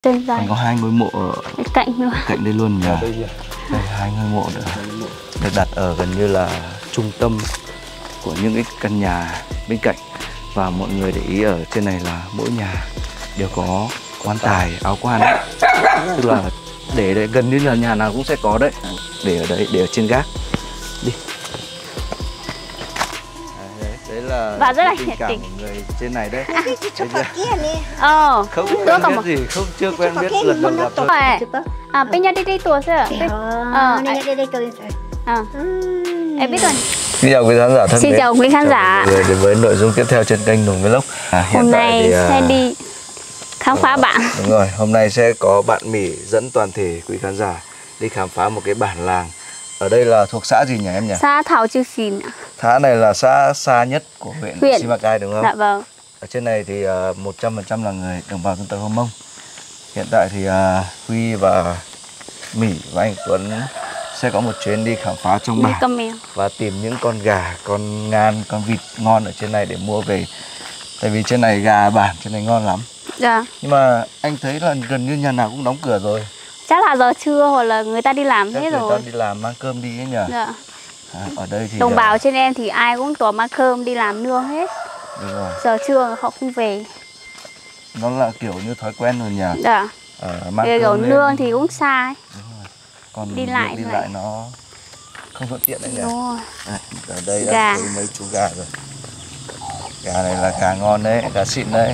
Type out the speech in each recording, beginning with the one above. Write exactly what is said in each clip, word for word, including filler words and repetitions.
Trên dài. Còn có hai ngôi mộ ở cạnh nữa. Cạnh đây luôn nhỉ. Đây, đây hai ngôi mộ nữa. Được đặt ở gần như là trung tâm của những cái căn nhà bên cạnh. Và mọi người để ý ở trên này là mỗi nhà đều có quan tài, áo quan ấy. Tức là để đấy, gần như là nhà nào cũng sẽ có đấy. Để ở đấy, để ở trên gác. Đi. Đấy, đấy là và rất là tình nhiệt cảm tình của người trên này đấy. Ờ, Không quen biết gì, không chưa quen biết, lần đầu gặp thôi. À, bên nhà đi đi tour chưa? Ờ, à, em biết rồi. Xin chào quý khán giả thân Xin mến. chào quý khán giả. Chào đến với nội dung tiếp theo trên kênh Nùng Vlog. À, Hôm nay thì, sẽ à, đi khám phá bản. Đúng rồi, hôm nay sẽ có bạn Mỹ dẫn toàn thể quý khán giả đi khám phá một cái bản làng. Ở đây là thuộc xã gì nhỉ em nhỉ? Xã Thảo Chư Xìn. Xã này là xã xa nhất của huyện, huyện. Simacai đúng không? Dạ vâng. Ở trên này thì uh, một trăm phần trăm là người đồng bào dân tộc Hơ Mông. Hiện tại thì uh, Huy và Mỹ và anh Tuấn sẽ có một chuyến đi khám phá trong bản và tìm những con gà, con ngan, con vịt ngon ở trên này để mua về. Tại vì trên này gà bản trên này ngon lắm. Dạ. Nhưng mà anh thấy là gần như nhà nào cũng đóng cửa rồi. Chắc là giờ trưa hoặc là người ta đi làm Chắc hết người rồi. ta đi làm mang cơm đi ấy nhỉ? Dạ. À, ở đây thì đồng bào trên em thì ai cũng tổ mang cơm đi làm nương hết. Đúng rồi. Giờ trưa họ không về. Nó là kiểu như thói quen rồi nhỉ? Dạ. Ờ, mang kiểu cơm nương lên. thì cũng xa. Còn đi lại đi vậy. lại nó không thuận tiện đấy nhỉ? Đúng rồi. À, ở đây đã Gà. thấy mấy chú gà rồi. Gà này là gà ngon đấy, gà xịn đấy.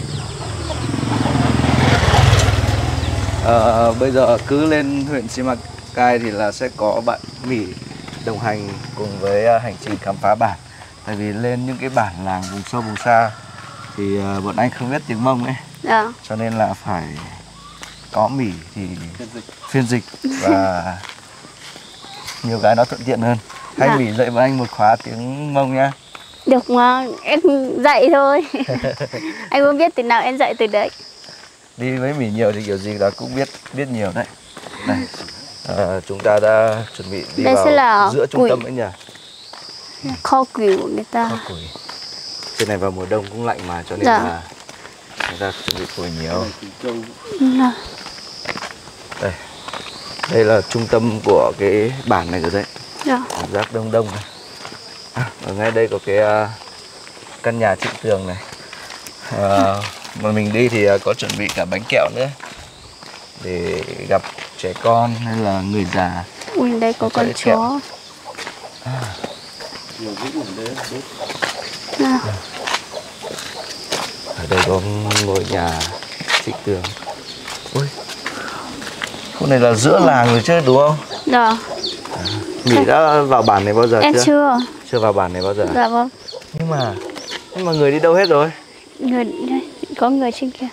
À, bây giờ cứ lên huyện Simacai thì là sẽ có bạn Mỹ đồng hành cùng với hành trình khám phá bản. Tại vì lên những cái bản làng vùng sâu vùng xa thì uh, bọn anh không biết tiếng Mông ấy. Dạ. Cho nên là phải có Mỹ thì phiên dịch và nhiều cái nó thuận tiện hơn. Hay dạ. Mỹ dạy với anh một khóa tiếng Mông nhá. Được mà, em dạy thôi. Anh không biết từ nào em dạy từ đấy. Đi với Mỹ nhiều thì kiểu gì là cũng biết biết nhiều đấy. Này, à, chúng ta đã chuẩn bị đi đây vào sẽ là giữa trung củi. tâm ấy nhỉ? Kho củi của người ta. Kho củi. Trên này vào mùa đông cũng lạnh mà cho nên dạ. là người ta chuẩn bị củi nhiều. Dạ. Đây, đây là trung tâm của cái bản này rồi đấy. Dạ. Cảm giác đông đông này. À, ở ngay đây có cái uh, căn nhà trịnh tường này. Uh, mà mình đi thì uh, có chuẩn bị cả bánh kẹo nữa để gặp trẻ con hay là người già. Ui, đây có con chó. À. À. Ở đây có ngôi nhà trịnh tường. Ui, khu này là giữa làng rồi chứ đúng không? Dạ. À, Mỹ đã vào bản này bao giờ em chưa? chưa. Chưa vào bản này bao giờ? Dạ vâng. Nhưng mà nhưng mà người đi đâu hết rồi? Người có người trên kia.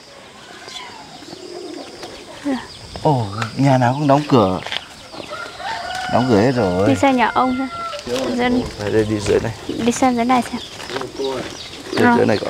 Ồ, oh, nhà nào cũng đóng cửa. Đóng cửa hết rồi. Đi sang nhà ông xem. Dân... Đây, đây đi dưới này. Đi sang dưới này xem. Đây, à. Dưới này có.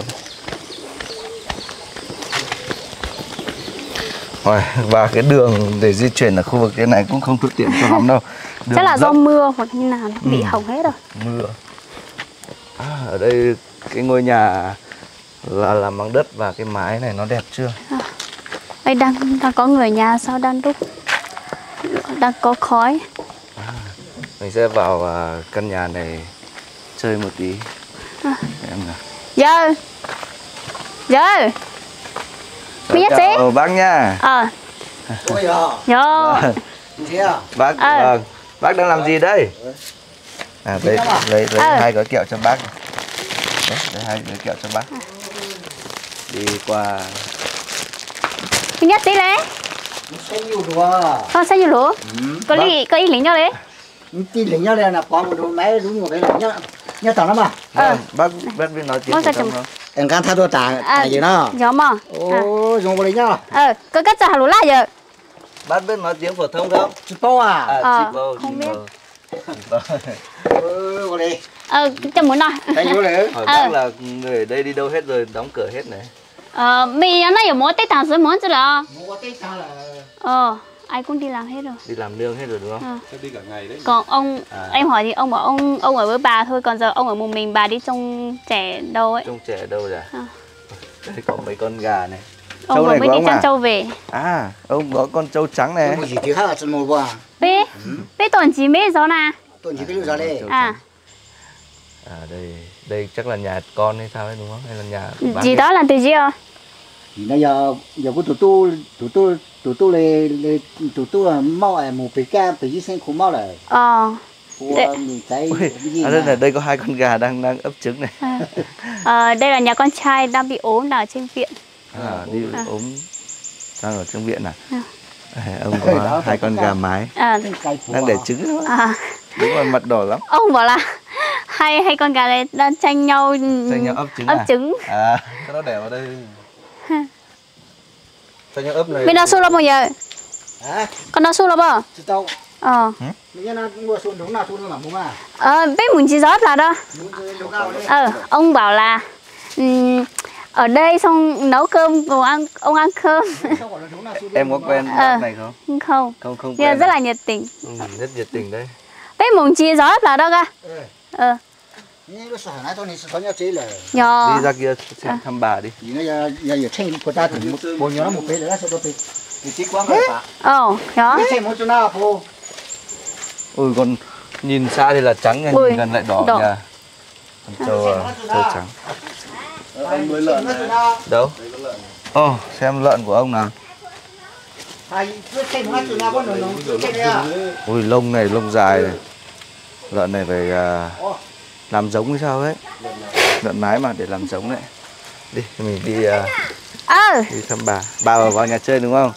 Rồi, và cái đường để di chuyển ở khu vực thế này cũng không thuận tiện cho lắm đâu. Đường chắc là dốc. do mưa hoặc như nào bị ừ. hỏng hết rồi. Mưa. À, ở đây cái ngôi nhà là làm bằng đất và cái mái này nó đẹp chưa? À. Đây đang đang có người nhà sao đang đúc, đang có khói. À, mình sẽ vào uh, căn nhà này chơi một tí. À. Em nào. Giờ, giờ. Chào, chào bác nha. Ờ. Yo. Bác, à. vâng. Bác đang làm gì đây? À, đây, lấy, lấy à. hai gói kẹo cho bác. Đấy, lấy hai gói kẹo cho bác. Đi qua. Thứ nhất tí đấy. Không xanh nhiều lúa. Ừ. Có lý có ý lính nhau đấy. Tí lính nhau đây là có một đôi máy đúng một cái là nhá nhá tao lắm à. Ờ. Bác bác biết nói tiếng phổ thông không? Em can thay đôi trả trả gì đó. Giống mà. Ô, dùng vào đấy nhá. Ờ, có cách trả lúa lại giờ. Bác biết nói tiếng phổ thông không? Chị Tô à? À, ờ, chị Tô, không chị biết. Ừ, vào đây. Ờ, cho muốn nói. Đây vô đấy. Hỏi bác là người ở đây đi đâu hết rồi, đóng cửa hết này. Ờ, mình nó有冇tết tháng dưới món chứ là? Mua tết sao là. Ờ, ai cũng đi làm hết rồi. Đi làm nương hết rồi đúng không? À. Đi cả ngày đấy. Còn ông, à. em hỏi thì ông bảo ông ông ở với bà thôi, còn giờ ông ở một mình, bà đi trông trẻ đâu ấy. Trông trẻ đâu rồi à? À. Đây có mấy con gà này. Ông Trâu vừa này mới của đi ông chăn à? trâu về. À, ông có con trâu trắng này. Một gì thứ khác là chân một qua. Bé, bé tuần chỉ mấy gió nè. Tuần chỉ biết lúc giờ đây. À. À đây, đây chắc là nhà con hay sao đấy đúng không? Hay là nhà của bác Gì ấy? đó là từ gì à? Thì bây giờ giờ có tụi tôi tụi tôi tụi tôi lấy lấy tụi tôi là mau à một cái ca phải đi xem khủng mau này. Ờ. Của mình cái Ui, cái gì à, đây là đây có hai con gà đang đang ấp trứng này. À. Ờ, đây là nhà con trai đang bị ốm ở trên viện. À, đi À. ốm đang ở trong viện à? À. À, ông có Đó, hai con gà mái À. đang để trứng thôi. À. Đúng rồi, mặt đỏ lắm. Ông bảo là hai hai con gà này đang tranh nhau Tranh nhau ấp trứng ấp à? trứng. À, Cái nó đẻ vào đây. Cho những ấp này. Bên nào su lắm bao giờ? Hả? Con nào su lắm bao? Chị tao Ờ. mình nó mua xuống đúng nào xuống là đúng à? Ờ, bé muốn chỉ rót là đó. Đúng nào đấy. Ờ, ông bảo là ừm, ở đây xong nấu cơm cùng ăn ông ăn cơm. em có quen Ờ. bác này không? Không. Không không Nhưng mà quen. rất à? là nhiệt tình. Ừ, rất nhiệt tình đấy. Bé muốn chỉ rót là đó cơ. Ờ. Nhưng nó sợ nãy tôi này sợ nhau chế là Nhờ. Đi ra kia xem thăm bà đi. vì nó giờ giờ giờ tranh của ta thì một bộ nhớ nó một phê để nó sẽ đôi phê thì chỉ quăng cái phá Ồ, đó. cái tranh một chỗ nào phô Ôi còn nhìn xa thì là trắng nha, Ui, nhìn gần lại đỏ, đỏ. nha. Con trâu à, trâu trắng. Anh nuôi lợn này. Đâu? Ồ, oh, xem lợn của ông nào. hay cái tranh một chỗ nào có nổi nổi tranh đấy à Ui lông này, lông dài này. Lợn này phải uh, làm giống hay sao ấy. Lợn nái mà để làm giống đấy. Đi, mình đi uh, Ờ. đi thăm bà. Bà ở vào nhà chơi đúng không?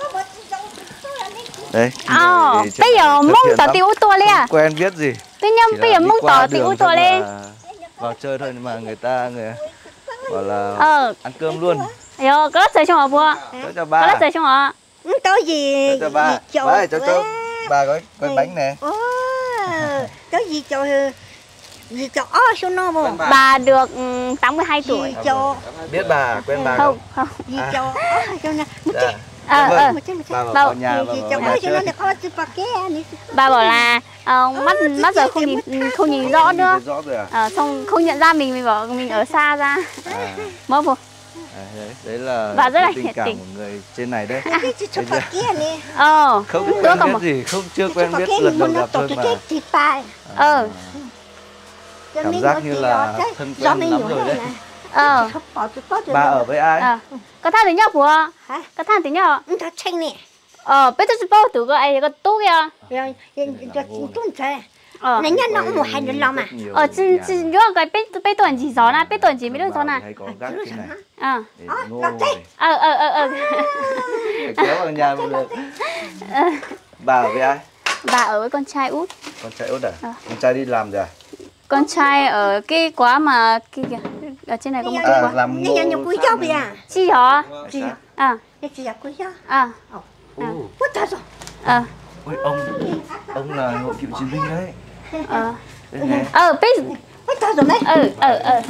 Đấy. Ờ, đi- đi- bây giờ thân mong thiện tỏ lắm. tiêu tua lên à? Không quen biết gì. Tuy nhiên Chỉ bây là giờ đi mong qua tỏ đường tiêu xong tua lên. là vào chơi thôi nhưng mà người ta người bảo là Ờ. ăn cơm luôn. Yo, có lát chơi trong họ bùa. Cho cho Có ba. lát chơi trong họ. Có gì Cho cho ba. cho Ba cho cho bà gói gói bánh nè. có gì cho gì cho ó số nó mà Bà được ừ, tám mươi hai tuổi. gì cho Biết bà, quen bà Không, không? không. gì cho ó cho nó một Dạ. cái Ờ, Vâng. ờ. một cái một Bà cái vào Đâu? vào nhà, bà gì vào cho nhà ó cho nó chơi. được ó chụp cái này Bà bảo là ờ, mắt mắt giờ không nhìn không nhìn rõ nữa. Nhìn thấy rõ rồi à? Ờ, xong không nhận ra mình mình bảo mình ở xa ra. À, Mơ vô. à, đấy, đấy là Bà rất là tình nhiệt cảm tình. của người trên này đấy. cái chụp Bây cái giờ- này Ờ. Không Đứa quen còn biết một. gì, không chưa quen chụp biết cái lần đầu nó gặp tổ thôi cái mà. cái thịt bài Ờ. Cảm giác như là thân quen lắm rồi đấy. Ờ. Bà ở với ai? Ờ. Có than tiếng nhau bùa. hả Có than tiếng nhau. nó thật xanh nè Ờ, bây giờ chỉ bao tử cái ai cái tú kìa. rồi cho tuôn xe Ờ. này nhá nó cũng một hai đứa lo mà Ờ, chỉ chỉ nhớ cái bây bây tuần chỉ gió nè, bây tuần chỉ mấy đứa gió nè. Hay có gác trên này Ờ. để Ờ, ngô gác này. Ờ ờ ờ ờ. Phải kéo vào nhà mới được. Bà ở với ai? Bà ở với con trai út. Con trai út à? Ờ. Con trai đi làm rồi à? Con trai ở cái quá mà kia kìa. Ở trên này có một cái À, quá. làm nhà nhà ngô quý sát cho này. bây à Chi hả? gì À, cái gì quý cho à, Ồ, mất thật rồi à, ôi ông ông là hội cựu chiến binh đấy. ờ. Đấy nè. Ờ, biết. mất thật rồi đấy Ờ, ờ, ờ.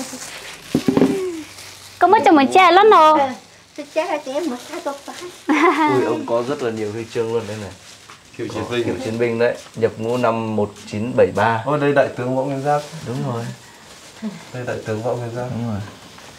Có mất cho mình che lắm rồi. tôi chết là chị em mất thật rồi Ui ông có rất là nhiều huy chương luôn đấy này. Cựu chiến binh. Cựu chiến binh đấy, nhập ngũ năm một chín bảy ba. Ôi đây đại tướng Võ Nguyên Giáp. Đúng rồi. Đây đại tướng Võ Nguyên Giáp. Đúng rồi.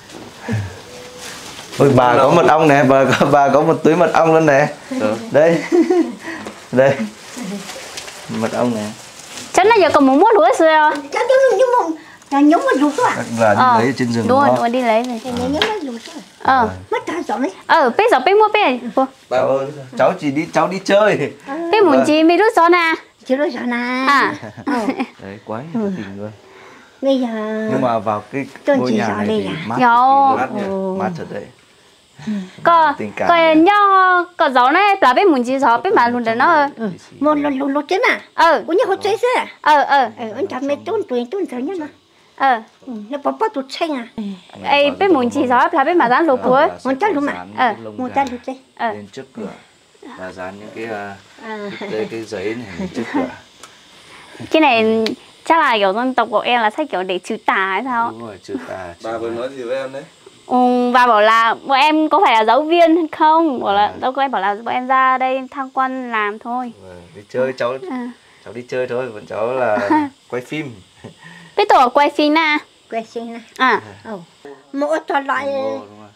Ôi bà có mật ong nè, bà có, bà có một túi mật ong luôn nè. Đây. Đây. Mật ong nè. Chắc là giờ còn muốn mua lúa rồi. chắc chắn nhưng mà là nhóm mà lụt rồi Chắc là đi Ờ, lấy trên rừng đúng rồi, đó. đúng rồi, đi lấy rồi. nhà nhóm mà lụt rồi Ờ, mất thật rồi đấy ờ, biết rồi, biết mua biết. Cháu, cháu chỉ đi cháu đi chơi. Biết muốn chi mấy đứa gió nè. chưa rồi rồi nè À. Đấy quá nhiệt tình luôn. bây giờ Nhưng mà vào cái Tôi ngôi chỉ nhà sợ này đây thì à? mát Yo. cực kỳ luôn. Mát thật đấy. Có, Tình cảm có này. nhau, có gió này, là biết muốn chi gió, biết mà luôn đấy nó. một lần lụt lụt chứ mà Ờ, cũng như hồi chơi xưa ờ, ờ, ờ anh thằng mẹ tuôn tuổi tuôn thời nhá mà ờ. nó bỏ bỏ tụt xanh à Ê, biết muốn chi gió, là biết mà dán lúa cuối. Muốn chắc luôn mà. Ờ, một ta lụt đấy Ờ. lên trước cửa và dán những cái à cái, cái giấy này lên trước cửa. Cái này chắc là kiểu dân tộc của em là sách kiểu để trừ tà hay sao? Đúng rồi, chữ tà. Bà vừa nói gì với em đấy? Ừ, và bảo là bọn em có phải là giáo viên hay không? Bảo là đâu có, em bảo là bọn em ra đây tham quan làm thôi. Vâng, đi chơi cháu À. cháu đi chơi thôi, bọn cháu là quay phim. Biết tổ quay phim nè. quay sinh này À, mỗi toàn loại Ngô, đúng rồi.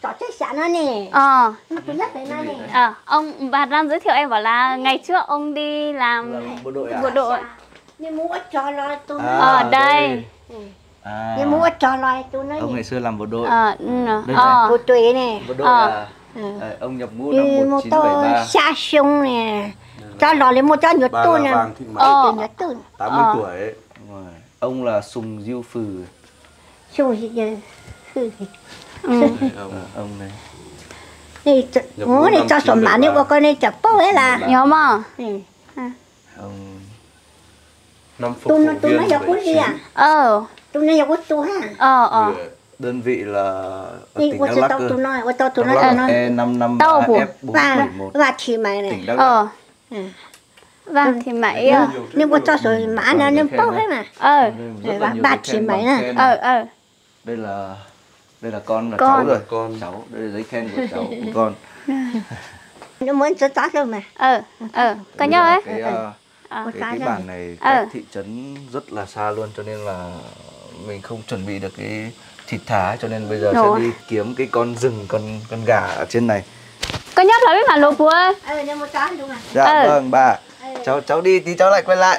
tỏ chết xả nó nè. Ờ. Nó nhất thế nó nè. Ờ, ông bà đang giới thiệu em bảo là ngày trước ông đi làm bộ đội à? bộ đội. Nhưng mua cho lo tôi À, Ở đây. À, nhưng mua cho lo tôi nói ông ngày xưa làm bộ đội. Ờ, ừ, Đây ờ. bộ tuổi nè. Bộ đội Ờ. à? Ừ. À, ông nhập ngũ năm Như một một chín bảy tôi ba. xa sông nè. Cho lo lên một cho nhật Bà tôi là nè. Vàng Thị Mã, Ờ. Nhật tôi. tám mươi Ờ. tuổi ấy. Đúng rồi. Ông là Sùng Diêu Phừ. Sông gì vậy? Ừ. Ờ, ông này. Này, Nhập ngủ ngũ này năm cho chín sổ bảy mã nếu ba. có con này chập bố ấy là. Nhớ mà. Ừ. Ông Năm phục Tôi vụ nó tôi viên nói dọc bảy gì chín. à? Ờ. Tôi nói dọc tôi ha. Ờ, ờ. đơn vị là ở Đi tỉnh qua Đắk cho Lắk tao cơ. tôi nói, qua tao tôi Đắk nói Lắk cho nó. E năm năm Tàu ba của- F bốn Và bảy một và chỉ mày này. tỉnh Đắk Lắk. Ờ. Ừ. Vâng thì mày ờ. Nếu có cho sổ mã nó nó bố hết mà. Ờ. Rất là Và nhiều ba giấy chỉ khen mày bằng nè. khen. Ờ, ờ. Đây là đây là con là Con. cháu rồi. Con. Cháu, đây là giấy khen của cháu của con. Nó muốn cho tát luôn mà. Ờ, ờ. Có Bây nhớ giờ ấy. Cái, ờ, Ờ. Một cái, cái cái ra. bản này Ờ. cách thị trấn rất là xa luôn, cho nên là mình không chuẩn bị được cái thịt thả, cho nên bây giờ Rồi. sẽ đi kiếm cái con rừng, con con gà ở trên này. Có nhớ là biết mà lục bùa. Ờ, nó một cái đúng à. Dạ Ờ. vâng bà. Cháu cháu đi tí cháu lại quay lại.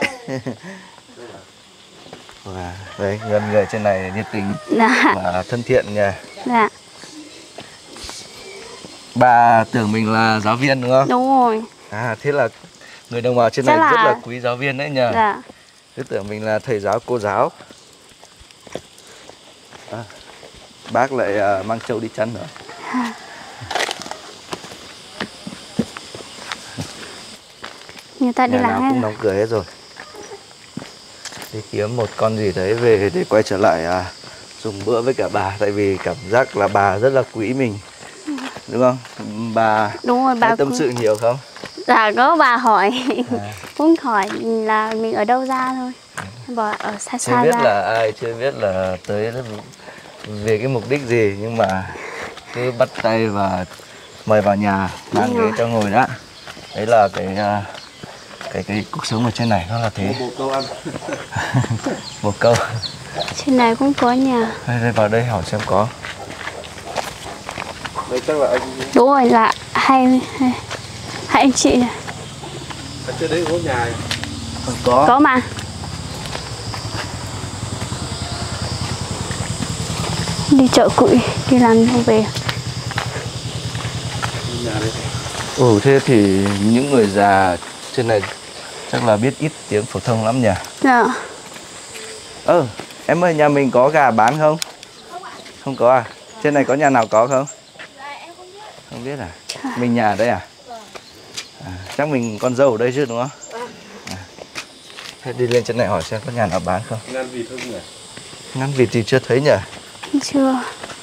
Và đấy, gần người trên này nhiệt tình Dạ. và thân thiện nha. Dạ. Bà tưởng mình là giáo viên đúng không? Đúng rồi. À thế là người đồng bào trên Chắc này rất là- là quý giáo viên đấy nhờ. Dạ. Cứ tưởng mình là thầy giáo cô giáo. À, bác lại à, mang trâu đi chăn rồi. Người ta đi Nhà nào làm cũng hết. đóng cửa hết rồi. Đi kiếm một con gì đấy về để quay trở lại à, dùng bữa với cả bà. Tại vì cảm giác là bà rất là quý mình. Đúng không? Bà Đúng rồi bà hay tâm cũng- sự nhiều không? Dạ có bà hỏi. À. Cũng hỏi là mình ở đâu ra thôi. Bảo ở xa Chưa xa biết ra. là ai, chưa biết là tới về cái mục đích gì, nhưng mà cứ bắt tay và mời vào nhà, mang Đúng ghế rồi. cho ngồi đã. Đấy là cái à, cái cái cuộc sống ở trên này nó là thế. Một câu ăn. Một câu. Trên này cũng có nhà. Đây, đây vào đây hỏi xem có. Đây chắc là anh Đúng rồi là hai hai, hai anh chị này. ở trên đấy có nhà. Không có. Có mà. Đi chợ cụi, đi làm không về. Nhà đấy. Ừ thế thì những người già trên này chắc là biết ít tiếng phổ thông lắm nhỉ. Dạ. Ơ, em ơi, nhà mình có gà bán không? Không có à? Trên này có nhà nào có không? Không biết à? Mình nhà ở đây à? À, chắc mình con dâu ở đây chứ đúng không? À. Thế đi lên trên này hỏi xem có nhà nào bán không? Ngăn vịt không nhỉ? Ngăn vịt thì chưa thấy nhỉ? Chưa.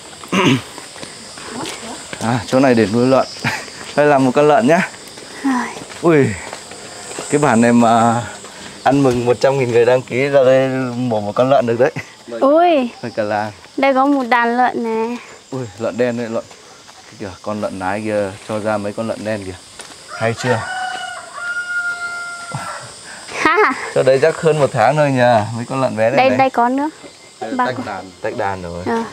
À, chỗ này để nuôi lợn. Đây là một con lợn nhá. Rồi. Ui, cái bản này mà ăn mừng một trăm nghìn người đăng ký ra đây mổ một con lợn được đấy. Ui, Phải cả làng. đây có một đàn lợn này. Ui, lợn đen đấy, lợn kìa, con lợn nái kia cho ra mấy con lợn đen kìa. Hay chưa? Ha. Cho đấy chắc hơn một tháng thôi nhờ, mấy con lợn bé này Đây này. đây có nữa. Ba Tách con. đàn. Tách đàn rồi. À.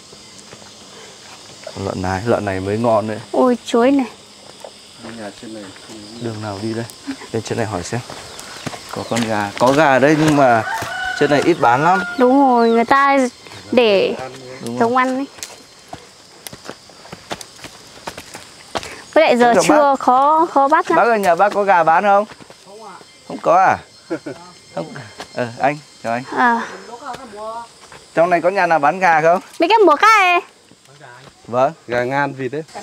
Con lợn nái, lợn này mới ngon đấy. Ôi chuối này. Nhà trên này không. Đường nào đi đây? Lên trên này hỏi xem. Có con gà, có gà ở đây nhưng mà trên này ít bán lắm. Đúng rồi, người ta để Đúng giống ăn ấy. Với lại giờ Chào trưa khó khó bắt lắm. Bác ơi, nhà bác có gà bán không? Không ạ. Không có à? Không. Ờ, anh, chào anh. À. Trong này có nhà nào bán gà không? Mấy cái mùa cá này Vâng. Gà ngan vịt đấy.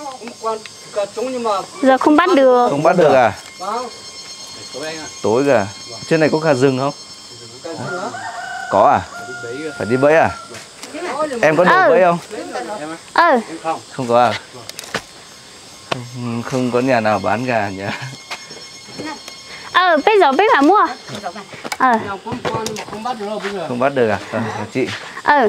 giờ không bắt được. Không bắt được à? Tối cả. Trên này có gà rừng không? Có à? Phải đi bẫy à? Em có đồ Ừ. bẫy không? Ờ, Không có à? Không, không có nhà nào bán gà nhỉ? ờ, bây giờ biết mà mua. Ờ, Không bắt được à? Ờ, chị. ờ.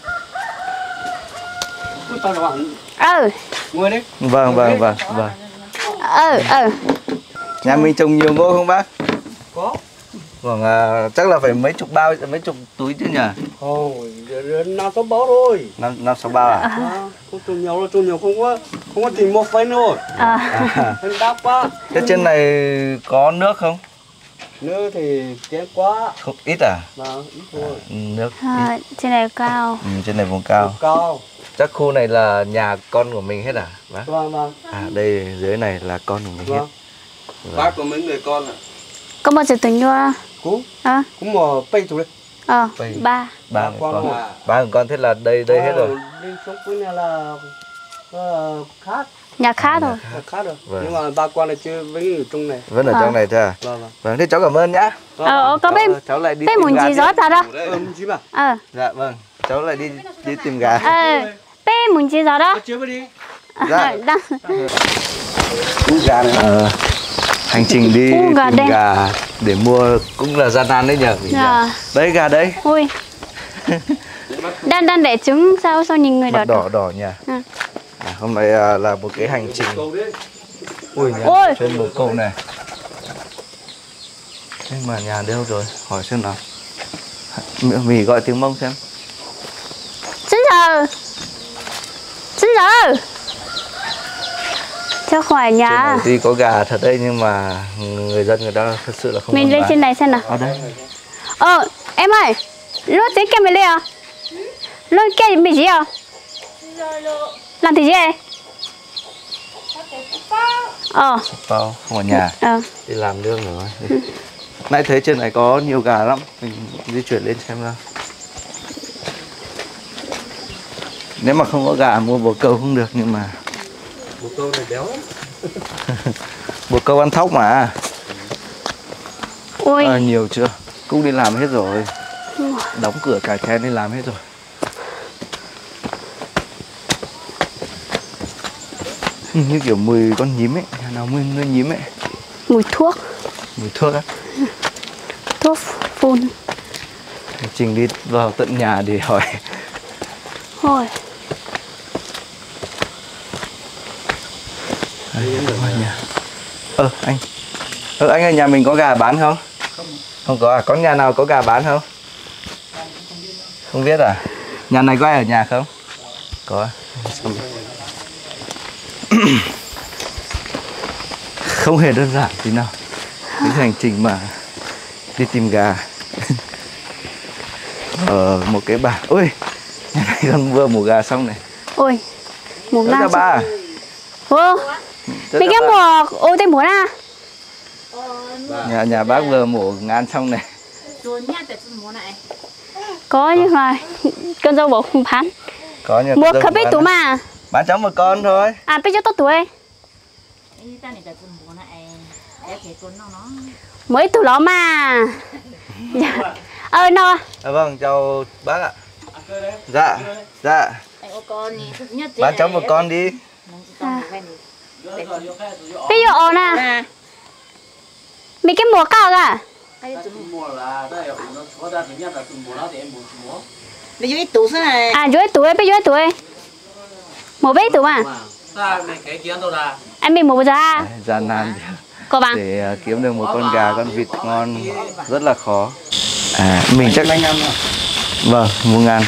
Ờ, Vâng, vâng, vâng, vâng. ờ, ờ. Nhà mình trồng nhiều ngô không bác? Có. Khoảng à, chắc là phải mấy chục bao, mấy chục túi chứ nhỉ? Ôi, năm sáu bao thôi. Năm năm sáu bao à? À, không trồng nhiều đâu, trồng nhiều không có không có tìm một phanh thôi. À. Nên đắt quá. Thế trên này có nước không? Nước thì kém quá. Không ít à? Vâng, ít thôi. Nước À, trên này cao. ừ, trên này vùng cao. Cao. Chắc khu này là nhà con của mình hết à? Bác? Vâng vâng. À đây dưới này là con của mình hết. Vâng. Bác có mấy người con ạ? Có bao giờ từng vô? Cũng À. cũng một bay tụi đấy. Ờ, Vậy. ba. Ba người con con. à. Ba người con thế là đây đây hết rồi. Lên xuống cuối này là uh, khác. Nhà khác rồi. Là khác rồi. Vâng. Nhưng mà ba con này chưa vẫn ở trong này. Vẫn ở À. trong này thôi à? Vâng vâng. Vâng, thế cháu cảm ơn nhá. Ờ, có bên Cháu, cháu lại đi bên tìm muốn gà gì tiếp. gió ta đó. Ừ, chí mà. Ờ. Dạ vâng, cháu lại đi đi tìm gà. Ờ, bên muốn gì gió đó. Chưa đi. Dạ. Đang. Gà này. Ờ, hành trình đi Ui, gà tìm đen. gà để mua cũng là gian nan đấy nhờ. Dạ. Đấy gà đấy. Ui. Đang đang để trứng sao sao nhìn người Mặt đỏ đỏ đỏ nhỉ. Ừ. À, hôm nay à, là một cái hành trình. Ui nhà Ôi. trên bờ cầu này. Thế mà nhà đâu rồi? Hỏi xem nào. Mì, mì gọi tiếng Mông xem. Xin giờ. Xin giờ. Cho khỏi Trên nhà. này tuy có gà thật đấy nhưng mà người dân người ta thật sự là không Mình muốn lên bán. trên này xem nào. Ở đây. Ờ, em ơi. Lúc tí kem mày lên à? Lúc kem mày gì à? Làm gì vậy? Ờ. Bao không ở nhà. Ờ. Đi làm nương rồi. Nãy thấy trên này có nhiều gà lắm. Mình di chuyển lên xem nào. Nếu mà không có gà mua bồ câu không được nhưng mà Một câu này béo lắm. bồ câu ăn thóc mà. Ui. À, nhiều chưa? Cũng đi làm hết rồi. Đóng cửa cài then đi làm hết rồi. Ừ, như kiểu mùi con nhím ấy. Nhà nào mùi nuôi nhím ấy. Mùi thuốc. Mùi thuốc á. Thuốc phun. Hành trình đi vào tận nhà để hỏi. Thôi. Nhà. Ơ anh. Ơ anh ơi, nhà mình có gà bán không? Không. Không có à? Có nhà nào có gà bán không? Không biết à? Nhà này có ai ở nhà không? Có. Không hề đơn giản tí nào. Cái hành trình mà đi tìm gà ở một cái bản. Ui, nhà này con vừa mổ gà xong này. Ôi. Một Rất năm. là ba. Ô. Mình cái mùa ô tên muốn à? Nhà nhà bác vừa mổ ngan xong này. Có nhưng mà con dâu bảo không bán. Có nhà Mua khắp ít tuổi mà. bán cháu một con thôi. À bây giờ tốt tuổi. Mới tuổi đó mà. Ờ nó. À, vâng, chào bác ạ. Dạ, dạ. Bán cháu một con đi. À. Bây giờ ổn à? Mình cái mùa cao à? Bây giờ ít tủ thế này. À dưới tuổi, bây giờ tuổi. Một bé tuổi mà. Anh mình một ra. Gian nan Có bằng. để uh, kiếm được một con gà, con vịt ngon rất là khó. À, mình chắc vâng, mua ngan.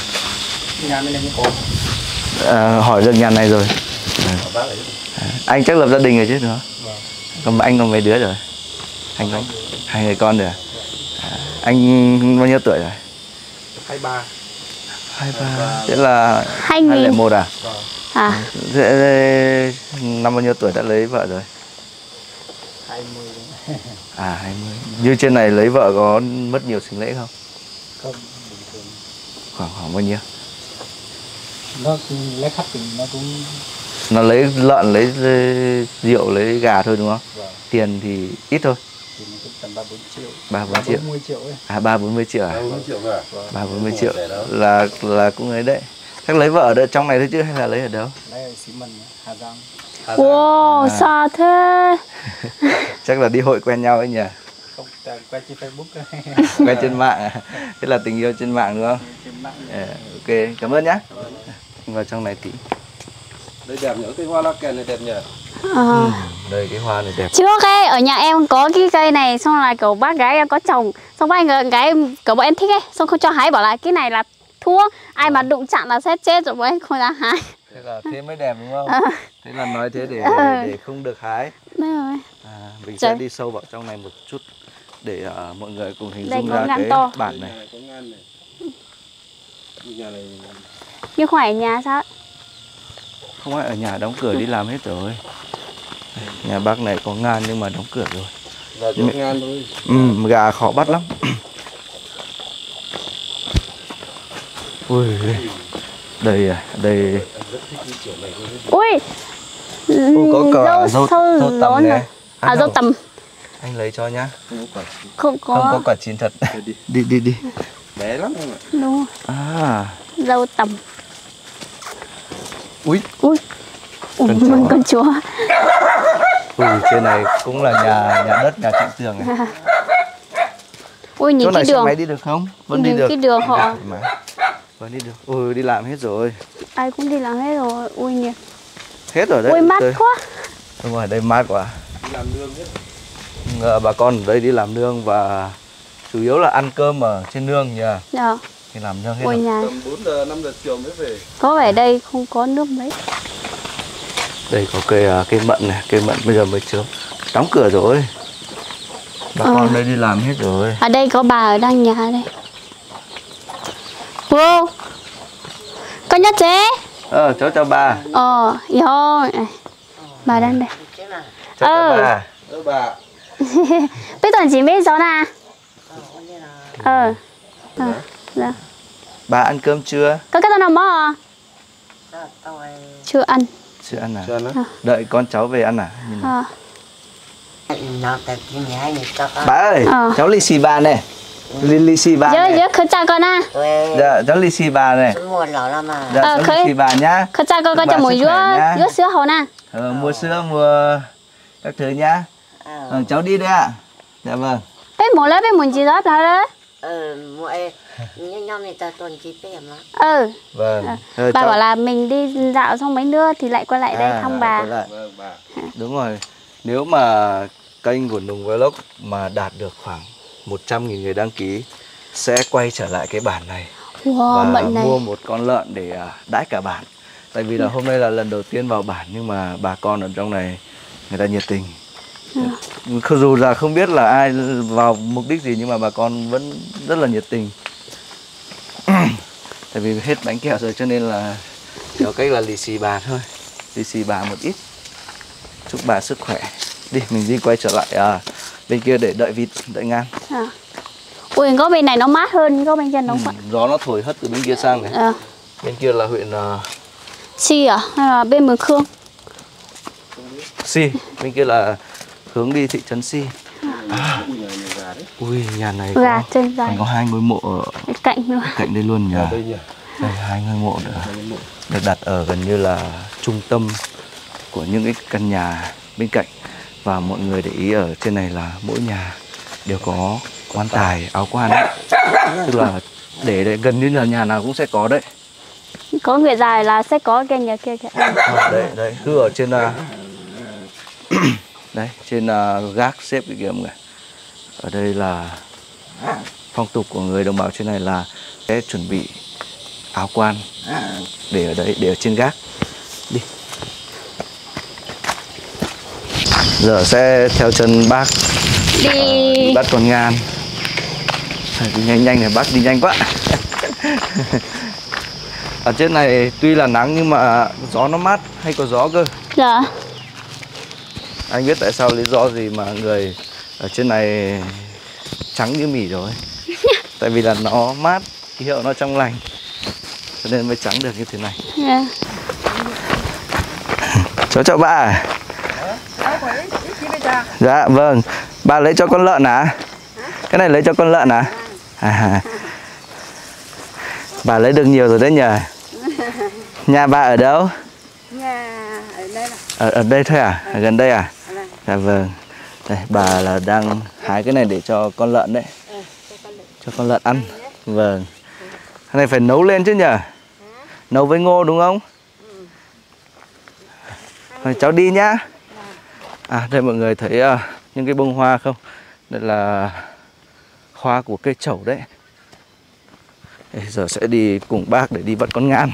À, hỏi được nhà này rồi. À, anh chắc lập gia đình rồi chứ nữa. Còn anh còn mấy đứa rồi? Anh có hai người con rồi à? À, anh bao nhiêu tuổi rồi? Hai ba. Hai ba. Thế là Hai hai lẻ nghìn. một à? À. Thế năm bao nhiêu tuổi đã lấy vợ rồi? hai mươi. À hai mươi. Như trên này lấy vợ có mất nhiều sinh lễ không? Không, bình thường. Khoảng khoảng bao nhiêu? Nó lấy khách thì nó cũng Nó lấy lợn, lấy, lấy rượu, lấy gà thôi đúng không? vâng. Tiền thì ít thôi. Thì nó cũng tầm ba bốn triệu. Ba bốn triệu. bốn mươi triệu ấy. À ba bốn mươi triệu à? bốn triệu cả. Ba bốn mươi triệu là là cũng ấy đấy. Chắc lấy vợ ở đây, trong này thôi chứ hay là lấy ở đâu? Lấy ở Xí Mần, Hà Giang. Wow, À. sao thế? Chắc là đi hội quen nhau ấy nhỉ? Không, ta quay trên Facebook ấy. Quen trên mạng à? Thế là tình yêu trên mạng đúng không? Trên mạng. À, ok, cảm ơn nhá. Vào trong này tí. Đây đẹp nhỉ, cái hoa lá kèn này đẹp nhỉ. Ờ. Đây cái hoa này đẹp. Trước ấy, ở nhà em có cái cây này, xong là kiểu bác gái em có trồng. Xong bác gái cậu bọn em thích ấy, xong không cho hái, bảo là cái này là thua. Ai mà đụng chạm là sẽ chết rồi ấy, không dám hái. Thế là thế mới đẹp đúng không? À. Thế là nói thế để À. để không được hái. Đấy rồi. À, mình Trời. sẽ đi sâu vào trong này một chút để uh, mọi người cùng hình Đây dung có ra ngăn cái to. bản này. Có ngan này. Nhà này Nhưng không phải ở nhà sao? Không ai ở nhà, đóng cửa đi làm hết rồi. Nhà bác này có ngan nhưng mà đóng cửa rồi. là có ngan thôi. Ừ, gà khó bắt lắm. Ui, đây à, đây. Ui, Ui, có cả dâu, sâu dâu tằm lớn này. rồi. À, dâu tằm. Anh lấy cho nhá. Không có. Không có quả chín thật. Đi đi đi. Bé lắm không ạ? Đúng rồi. À. Dâu tằm. Ui. Ui. Ui, Con chó. mình con chó. Ui, trên này cũng là nhà nhà đất, nhà Trịnh Tường này. Ui, nhìn Chỗ cái này xe đường. máy đi được không? Vẫn đi Nhìn được. cái đường họ. Thoải mái. Vẫn đi được. Ui, đi làm hết rồi. Ai cũng đi làm hết rồi. Ui nhìn. Hết rồi đấy. Ui mát Đây. quá. Đúng rồi, đây mát quá. Đi làm nương hết. Ờ, bà con ở đây đi làm nương và chủ yếu là ăn cơm ở trên nương nhỉ. Dạ. Đi làm nương hết Ui rồi. nhà. Tầm bốn giờ năm giờ chiều mới về. Có vẻ đây không có nước mấy. Đây có cây à, cây mận này, cây mận bây giờ mới chớm. Đóng cửa rồi. Bà Ờ. con đây đi làm hết rồi. Ở đây có bà ở đang nhà đây. Wow. Con nhớ chế. Ờ, cháu chào bà. Ờ, yo. Bà đang đây. Cháu chào Ờ. bà. Ơ bà. Bây giờ chỉ biết gió nè. Ờ. Ờ. Dạ. Bà ăn cơm chưa? Có cái nào mò? Chưa ăn. Chưa ăn à? Cho nó. Đợi con cháu về ăn à? Nhưng mà- Ờ. Bà ơi, Ờ. cháu lì xì bà này. Lì, lì xì bà Nhớ này. nhớ khởi cha con à. Dạ, cháu lì xì bà này. Dạ, Ờ, cháu khởi- lì xì bà nhá. Khởi cha con con Bà cho một sức dứa khỏe nhá. dứa sữa hổ nè. Ờ, mua sữa, mua các thứ nhá. Ờ, cháu đi đây ạ. Dạ vâng. Bé muốn lấy bé muốn gì đó là đấy. Ờ, mỗi những nhóm người ta tuần chỉ biết mà. Ừ. Vâng. Ờ. Ờ, Bà cháu- bảo là mình đi dạo xong mấy nữa thì lại quay lại đây À, thăm bà. quay lại. Vâng bà. Đúng rồi. Nếu mà kênh của Nùng Vlog mà đạt được khoảng một trăm nghìn người đăng ký sẽ quay trở lại cái bản này Wow, và mận này. mua một con lợn để à, đãi cả bản. Tại vì là hôm nay là lần đầu tiên vào bản nhưng mà bà con ở trong này người ta nhiệt tình. Không dù là không biết là ai vào mục đích gì nhưng mà bà con vẫn rất là nhiệt tình. Tại vì hết bánh kẹo rồi cho nên là chỉ có cách là lì xì bà thôi. Lì xì bà một ít. Chúc bà sức khỏe. Đi mình đi quay trở lại à, bên kia để đợi vịt, đợi ngan. À. Ui, có bên này nó mát hơn, có bên kia nó Ừ, phải. gió nó thổi hất từ bên kia sang này. À. Bên kia là huyện uh, Chi à? Hay là bên Mường Khương? Si. Bên kia là hướng đi thị trấn Si. À. Ui, nhà nhà gà đấy. Ui nhà này Gà có, trên dài. còn có hai ngôi mộ ở Bên cạnh luôn. cạnh đây luôn nhỉ. Ở đây nhỉ. Đây hai ngôi mộ nữa. Hai cái mộ. Được đặt ở gần như là trung tâm của những cái căn nhà bên cạnh. Và mọi người để ý ở trên này là mỗi nhà đều có quan tài, áo quan ấy. Tức là để đấy, gần như là nhà nào cũng sẽ có đấy. Có người dài là sẽ có cái nhà kia kìa. À, đây, đây, cứ ở trên uh, đây, trên uh, gác xếp cái kia mọi người. Ở đây là phong tục của người đồng bào trên này là sẽ chuẩn bị áo quan để ở đấy, để ở trên gác. Đi. Giờ sẽ theo chân bác Đi. đi bắt con ngan. Đi nhanh nhanh này, bác đi nhanh quá. Ở trên này tuy là nắng nhưng mà gió nó mát, hay có gió cơ. Dạ. Anh biết tại sao lý do gì mà người ở trên này trắng như mỉ rồi. Tại vì là nó mát, khí hậu nó trong lành, cho nên mới trắng được như thế này. Dạ. Cháu chào bà. Dạ vâng. Bà lấy cho con lợn à? Cái này lấy cho con lợn à? À. Bà lấy được nhiều rồi đấy nhờ. Nhà bà ở đâu? Nhà ở đây là. Ở, ở đây thôi à? Ở gần đây à? Dạ vâng. Đây, bà là đang hái cái này để cho con lợn đấy. Cho con lợn ăn. Vâng. Cái này phải nấu lên chứ nhờ? Nấu với ngô đúng không? Rồi, cháu đi nhá. À đây mọi người thấy uh, những cái bông hoa không? Đây là hoa của cây trẩu đấy. Bây giờ sẽ đi cùng bác để đi bắt con ngan.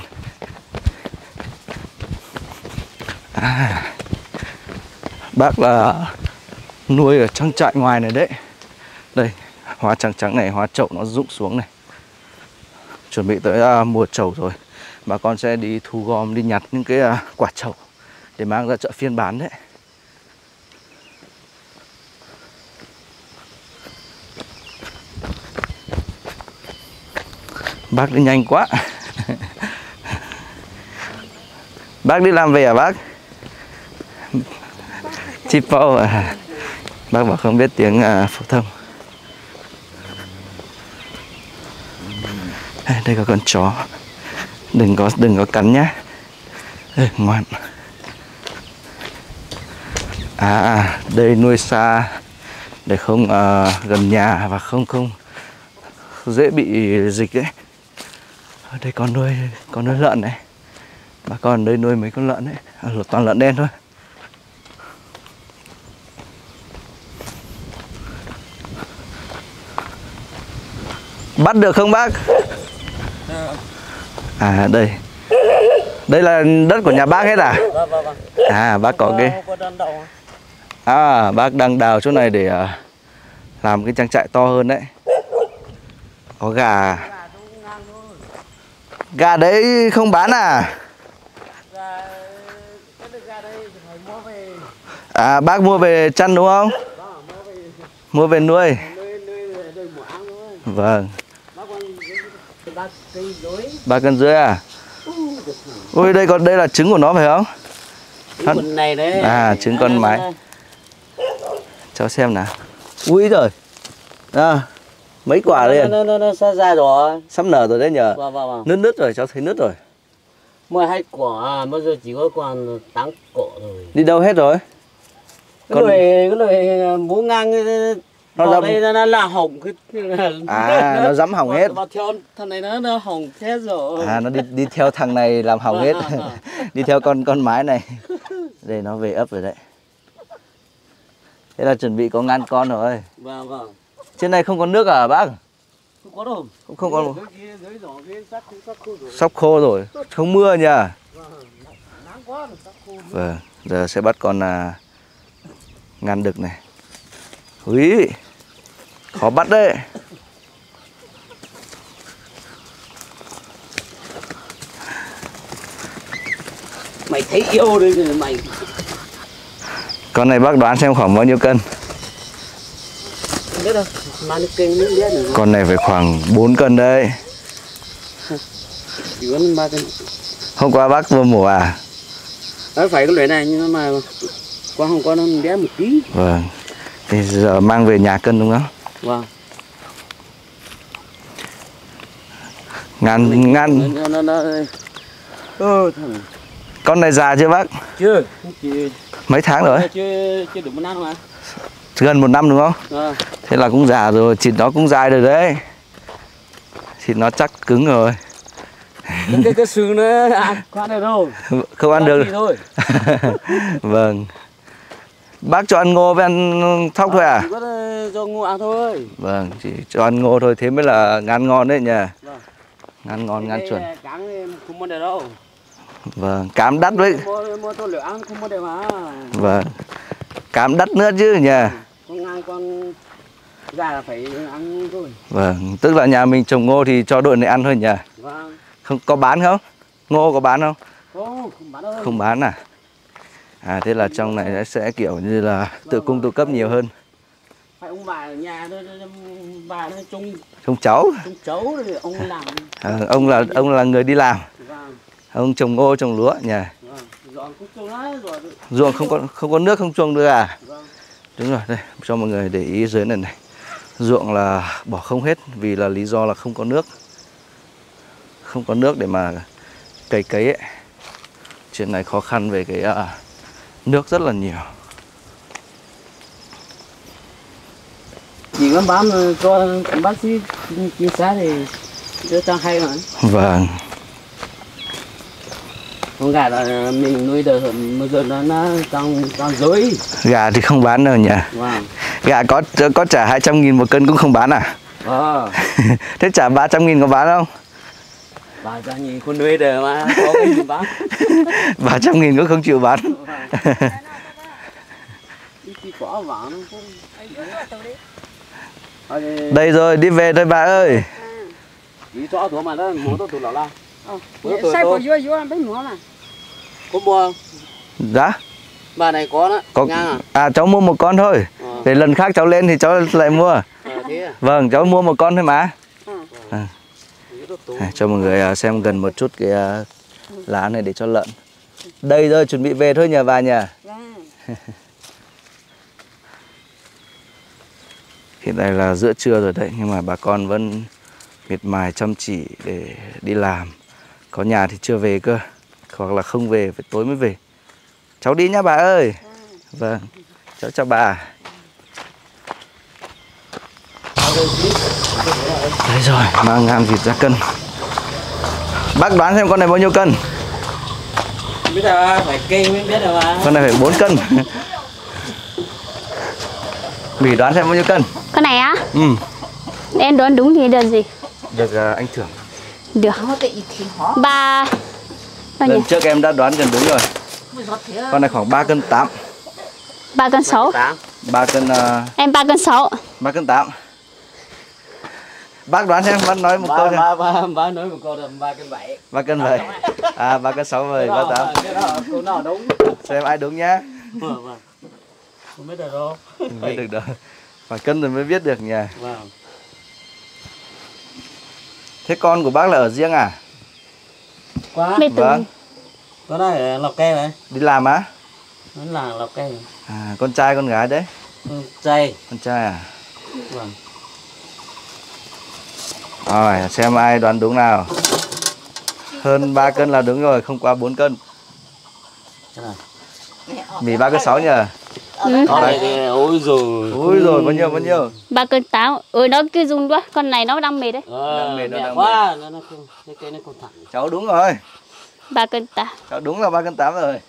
À, bác là nuôi ở trang trại ngoài này đấy. Đây, hoa trắng trắng này, hoa chậu nó rụng xuống này. Chuẩn bị tới uh, mùa trầu rồi. Bà con sẽ đi thu gom, đi nhặt những cái uh, quả trầu để mang ra chợ phiên bán đấy. Bác đi nhanh quá. Bác đi làm về à bác? Chipo à? Bác bảo không biết tiếng uh, phổ thông. Đây có con chó. Đừng có đừng có cắn nhá. Ê, ngoan. À, đây nuôi xa để không uh, gần nhà và không không dễ bị dịch ấy. Ở đây còn nuôi còn nuôi lợn này. Bà con đây nuôi mấy con lợn đấy, à, toàn lợn đen thôi. Bắt được không bác? À đây. Đây là đất của nhà bác hết à? À bác có cái. À bác đang đào chỗ này để uh, làm cái trang trại to hơn đấy. Có gà. Gà đấy không bán à? À bác mua về chăn đúng không? Mua về nuôi. Vâng. Ba cân rưỡi à? Ui đây còn đây là trứng của nó phải không? Trứng này đấy. À trứng con mái. Cháu xem nào. Ui rồi. À, mấy quả đây. Nó nó nó sắp ra rồi. Sắp nở rồi đấy nhờ. Vâng vâng vâng. Nứt nứt rồi, cháu thấy nứt rồi. Mua hai quả, bây giờ chỉ có còn tám quả rồi. Đi đâu hết rồi? Cái con... này cái này bố ngang nó dám... đây nó là hỏng cái à nó dám hỏng hết. Theo thằng này nó nó hỏng hết rồi. À nó đi đi theo thằng này làm hỏng hết. Đi theo con con mái này. Đây nó về ấp rồi đấy. Thế là chuẩn bị có ngăn con rồi. Vâng vâng. Trên này không có nước à bác? Không có đâu. Không không có. Sắp khô rồi. Không mưa nhỉ? Vâng, giờ sẽ bắt con à, ngăn đực này. Úi, khó bắt đấy. Mày thấy yêu đấy mày. Con này bác đoán xem khoảng bao nhiêu cân? Không biết đâu. Mà nó kinh nước biết rồi. Con này phải khoảng bốn cân đấy. Chỉ có ba cân. Hôm qua bác vừa mổ à? Đấy phải cái loại này nhưng mà qua hôm qua nó bé một ký. Vâng. Thì giờ mang về nhà cân đúng không? Vâng. Ngàn ngàn. Nó nó nó. Ơ thằng. Con này già chưa bác? Chưa. Chưa. Mấy tháng rồi? Chưa chưa đủ một năm mà. Gần một năm đúng không? Vâng. Thế là cũng già rồi, thịt nó cũng dai rồi đấy. Thịt nó chắc cứng rồi. Cái cái, cái sừng nó ăn không được đâu. Không ăn được. Thôi. Vâng. Bác cho ăn ngô với ăn thóc à, thôi à? Chỉ có cho ngô ăn thôi. Vâng, chỉ cho ăn ngô thôi, thế mới là ngán ngon đấy nhỉ. Vâng. Ngán ngon, ngán chuẩn. Cám không mua được đâu. Vâng, cám đắt đấy. Mua mua tôi lửa ăn không mua được mà. Vâng. Cám đắt nữa chứ nhỉ. Con ngang con già là phải ăn thôi. Vâng, tức là nhà mình trồng ngô thì cho đội này ăn thôi nhỉ. Vâng. Không có bán không? Ngô có bán không? Không, không bán đâu. Không bán à? À thế là trong này sẽ kiểu như là tự cung tự cấp nhiều hơn. Phải ông bà ở nhà thôi, bà nó trông Trông cháu. trông cháu rồi ông làm. À, ông là ông là người đi làm. Vâng. Ông trồng ngô trồng lúa nhỉ. Vâng. Ruộng cũng trông lá rồi. Ruộng không có không có nước không trồng được à? Vâng. Đúng rồi, đây cho mọi người để ý dưới này này. Ruộng là bỏ không hết vì là lý do là không có nước. Không có nước để mà cày cấy ấy. Chuyện này khó khăn về cái uh, nước rất là nhiều. Chỉ có bám cho bác sĩ chia sẻ thì đứa ta hay mà. Vâng. Con gà là mình nuôi được bây giờ nó nó trong trong dưới. Gà thì không bán đâu nhỉ. Vâng. Gà có có trả hai trăm nghìn một cân cũng không bán à? Ờ. Thế trả ba trăm nghìn có bán không? ba trăm nghìn con nuôi đời mà có cái gì bán. ba trăm nghìn cũng không chịu bán. Chỉ có vàng nó Đây rồi, đi về thôi bà ơi. đi cho tôi mà đó mua tôi tụi lão la. Sai của vui vui bên mua mà. Có mua không? Dạ. Bà này có đó. Có. Ngang à? À cháu mua một con thôi. Ờ. Để lần khác cháu lên thì cháu lại mua. À, thế à? Vâng, cháu mua một con thôi mà. À. Rất tốt. À, cho mọi người xem gần một chút cái lá này để cho lợn. Đây rồi, chuẩn bị về thôi nhờ bà nhỉ. Hiện tại là giữa trưa rồi đấy, nhưng mà bà con vẫn miệt mài chăm chỉ để đi làm. Có nhà thì chưa về cơ, hoặc là không về, phải tối mới về. Cháu đi nhá bà ơi. Vâng, cháu chào bà. Đấy rồi, mang ngàn vịt ra cân. Bác đoán xem con này bao nhiêu cân? Biết là phải kê mới biết rồi mà. Con này phải bốn cân. Mỉ đoán xem bao nhiêu cân? Con này á? Ừ. Em đoán đúng thì được gì? Được uh, anh thưởng. Được. Ba. Bao nhiêu? Lần trước em đã đoán gần đúng rồi. Con này khoảng ba cân tám. Ba cân sáu. ba cân uh, Em ba cân sáu. ba cân tám. Bác đoán xem, bác nói một ba, câu xem. ba, ba, ba nói một câu là ba cân bảy. ba cân bảy. À ba cân sáu rồi, ba tám. Cái đó câu nào đúng. Xem ai đúng nhá. Vâng, vâng. Không biết được đâu. Không biết được đâu. Phải cân rồi mới biết được nhỉ. Vâng. Thế con của bác là ở riêng à? Quá. Biết Vâng. Có đó là Lào Cai này. Đi làm á? Nó là Lào Cai. À, con trai con gái đấy? Ừ, chay. Con trai à? Vâng. Rồi, xem ai đoán đúng nào. Hơn ba cân là đúng rồi, không quá bốn cân. Thế nào? Mì ba cân sáu nhờ? Ừ. Đó đây thì ôi rồi. Ui rồi, bao nhiêu, bao nhiêu? Ba cân tám. Ừ, nó cứ dùng quá. Con này nó đang mệt đấy. Ờ, Đam mê, nó mẹ đam quá, nó nó không, cái cây nó không thẳng. Cháu đúng rồi. Ba cân tám. Cháu đúng là ba cân tám rồi.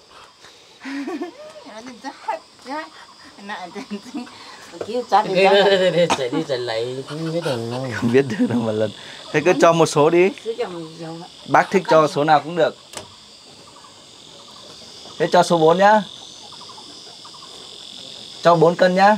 Cái cây nó chạy đi chạy lại không biết được đâu. Không biết được đâu mà lần. Thế cứ cho một số đi. Bác thích cho số nào cũng được. Thế cho số bốn nhá. Cho bốn cân nhá.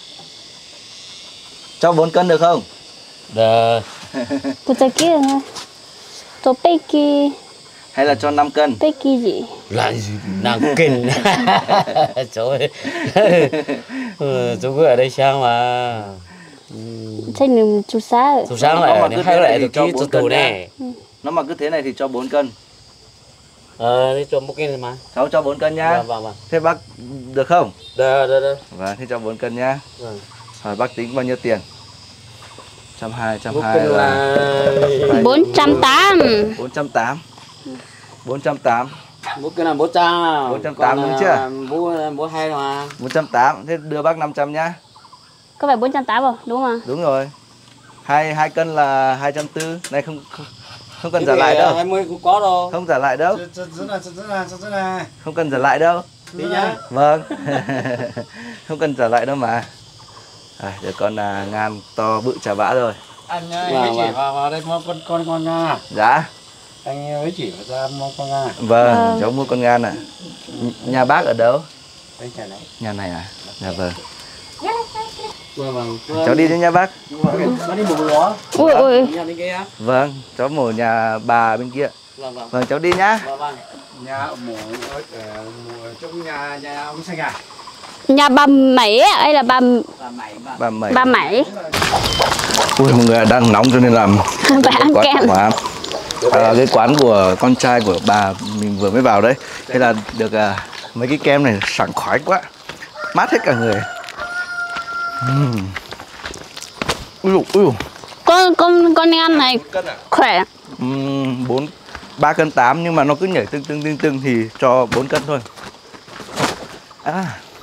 Cho bốn cân được không? Được. Tôi chơi kia thôi. Tôi Peki. Hay là cho năm cân? Peki gì? Là gì? Nàng kinh. Trời ơi. Ừ, chú cứ ở đây sao mà. Chơi mình chú xá. Chú sáng lại hay lại được cái tủ này. Nó mà cứ thế này thì cho bốn cân. Ờ, đi cho một cái này mà. Cháu cho bốn cân nhá. Vâng, vâng, vâng. Thế bác được không? Được, được, được. Vâng, thế cho bốn cân nhá. Vâng. Hỏi bác tính bao nhiêu tiền? Trăm hai, trăm Một hai cân là là Bốn trăm tám. bốn trăm tám. Bốn trăm tám. một cân là bốn trăm. bốn trăm tám đúng chưa? Bố bố hay mà. Bốn trăm tám. Thế đưa bác năm trăm nhá. Có phải bốn trăm tám không? Đúng không? Đúng rồi. Hai hai cân là hai trăm tư. Này không không, không cần Cái trả này lại đâu. hai mươi cũng có đâu. Không trả lại đâu. này. Không cần trả lại đâu. Đi nhá. Vâng. Không cần trả lại đâu mà. À, để con là ngàn to bự chà bã rồi. Anh ơi, Vâng, với chị vâng. vào vào đây mua con con con Nga. Dạ. Anh với chị ra mua con Nga. Vâng, Vâng. cháu mua con ngan ạ. Nh- Nhà bác ở đâu? Đây nhà này. Nhà này à? Dạ vâng. Vâng, vâng. Cháu đi đến nhà bác. Nó đi một lúa. Ui ui. Nhà bên kia. Vâng, cháu mổ nhà bà bên kia. Vâng, vâng. Vâng, cháu đi nhá. Vâng, vâng. Nhà mổ ở ở trong nhà nhà ông Xanh à? Nhà bà Mỹ á, hay là bà Bà mẩy. bà Mỹ. Ui, mọi người đang nóng cho nên làm Bà ăn quán kem. của bà. À, cái quán của con trai của bà mình vừa mới vào đấy. Thế là được à, mấy cái kem này sảng khoái quá. Mát hết cả người. Uhm. Ui dồi, ui dồi. Con con con ăn này khỏe. Uhm, bốn ba cân tám nhưng mà nó cứ nhảy tưng tưng tưng tưng thì cho bốn cân thôi. À.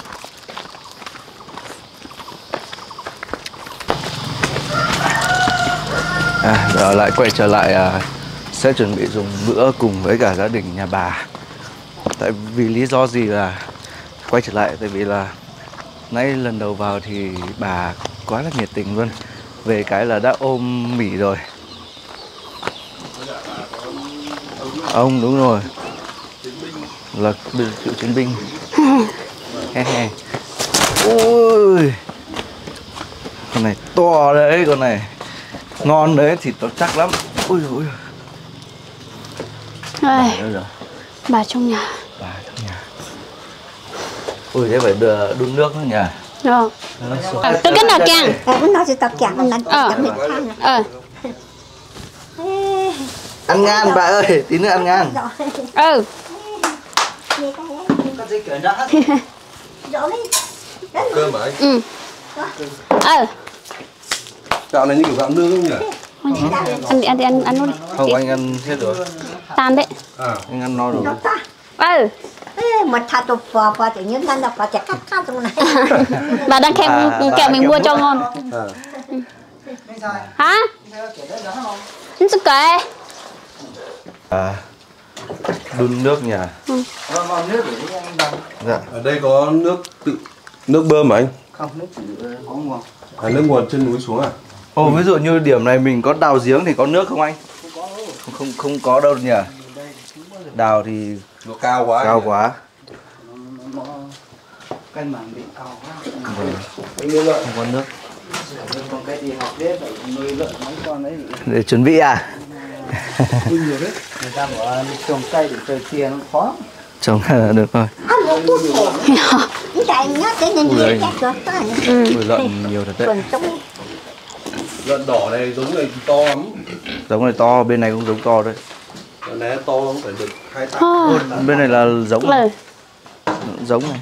À, giờ lại quay trở lại à, sẽ chuẩn bị dùng bữa cùng với cả gia đình nhà bà. Tại vì lý do gì là quay trở lại, tại vì là nãy lần đầu vào thì bà quá là nhiệt tình luôn. Về cái là đã ôm Mỉ rồi. Ông đúng rồi. Là cựu chiến binh. Ôi, con này to đấy, con này ngon đấy, thịt nó chắc lắm. Ôi dồi ôi. Đây, rồi. bà trong nhà. Bà trong nhà. Ui, thế phải đưa đun nước nữa nhỉ? Rồi. À, tôi cái nào kèng? Nó sẽ tập chạm mình Ờ. Ờ. Ăn ngan bà ơi, tí nữa ăn ngan. Ừ. Cơm mà anh? Ừ. Ờ. Gạo này như kiểu gạo nương không nhỉ? Ăn đi, ăn đi, ăn, ăn luôn đi. Không, anh ăn hết rồi. Tan đấy. À. Anh ăn no rồi. Ừ. Một thà tục phò phò tự nhiên thân đọc phò chặt cắt cắt trong này. Bà đang kèm À, kẹo mình kẹo mua mút. cho ngon. À. Hả? Nó sẽ kệ. À, đun nước nhỉ? Ừ. Dạ. Ở đây có nước tự nước bơm mà anh? Không, nước có nguồn. À, nước nguồn trên núi xuống à? Ồ, ví dụ như điểm này mình có đào giếng thì có nước không anh? Không không, không có đâu nhỉ? Đào thì Nó cao quá. cao quá. Cái mảng bị cao quá. Anh nuôi lợn. Không có nước. Còn cái gì học đấy phải nuôi lợn mấy con đấy. Để chuẩn bị à? Nuôi nhiều đấy. Người ta bảo trồng cây để trời kia nó khó. Trồng được rồi. Ăn một chút thèm. Cái này nhá, cái này Ui, nhiều chắc rồi. Ui, lợn nhiều thật đấy. Còn sống. Lợn đỏ này giống này to lắm. Giống này to, bên này cũng giống to đấy. Lợn này to lắm, phải được hai tạ. Thôi. Bên này là giống này. Lời. Giống này.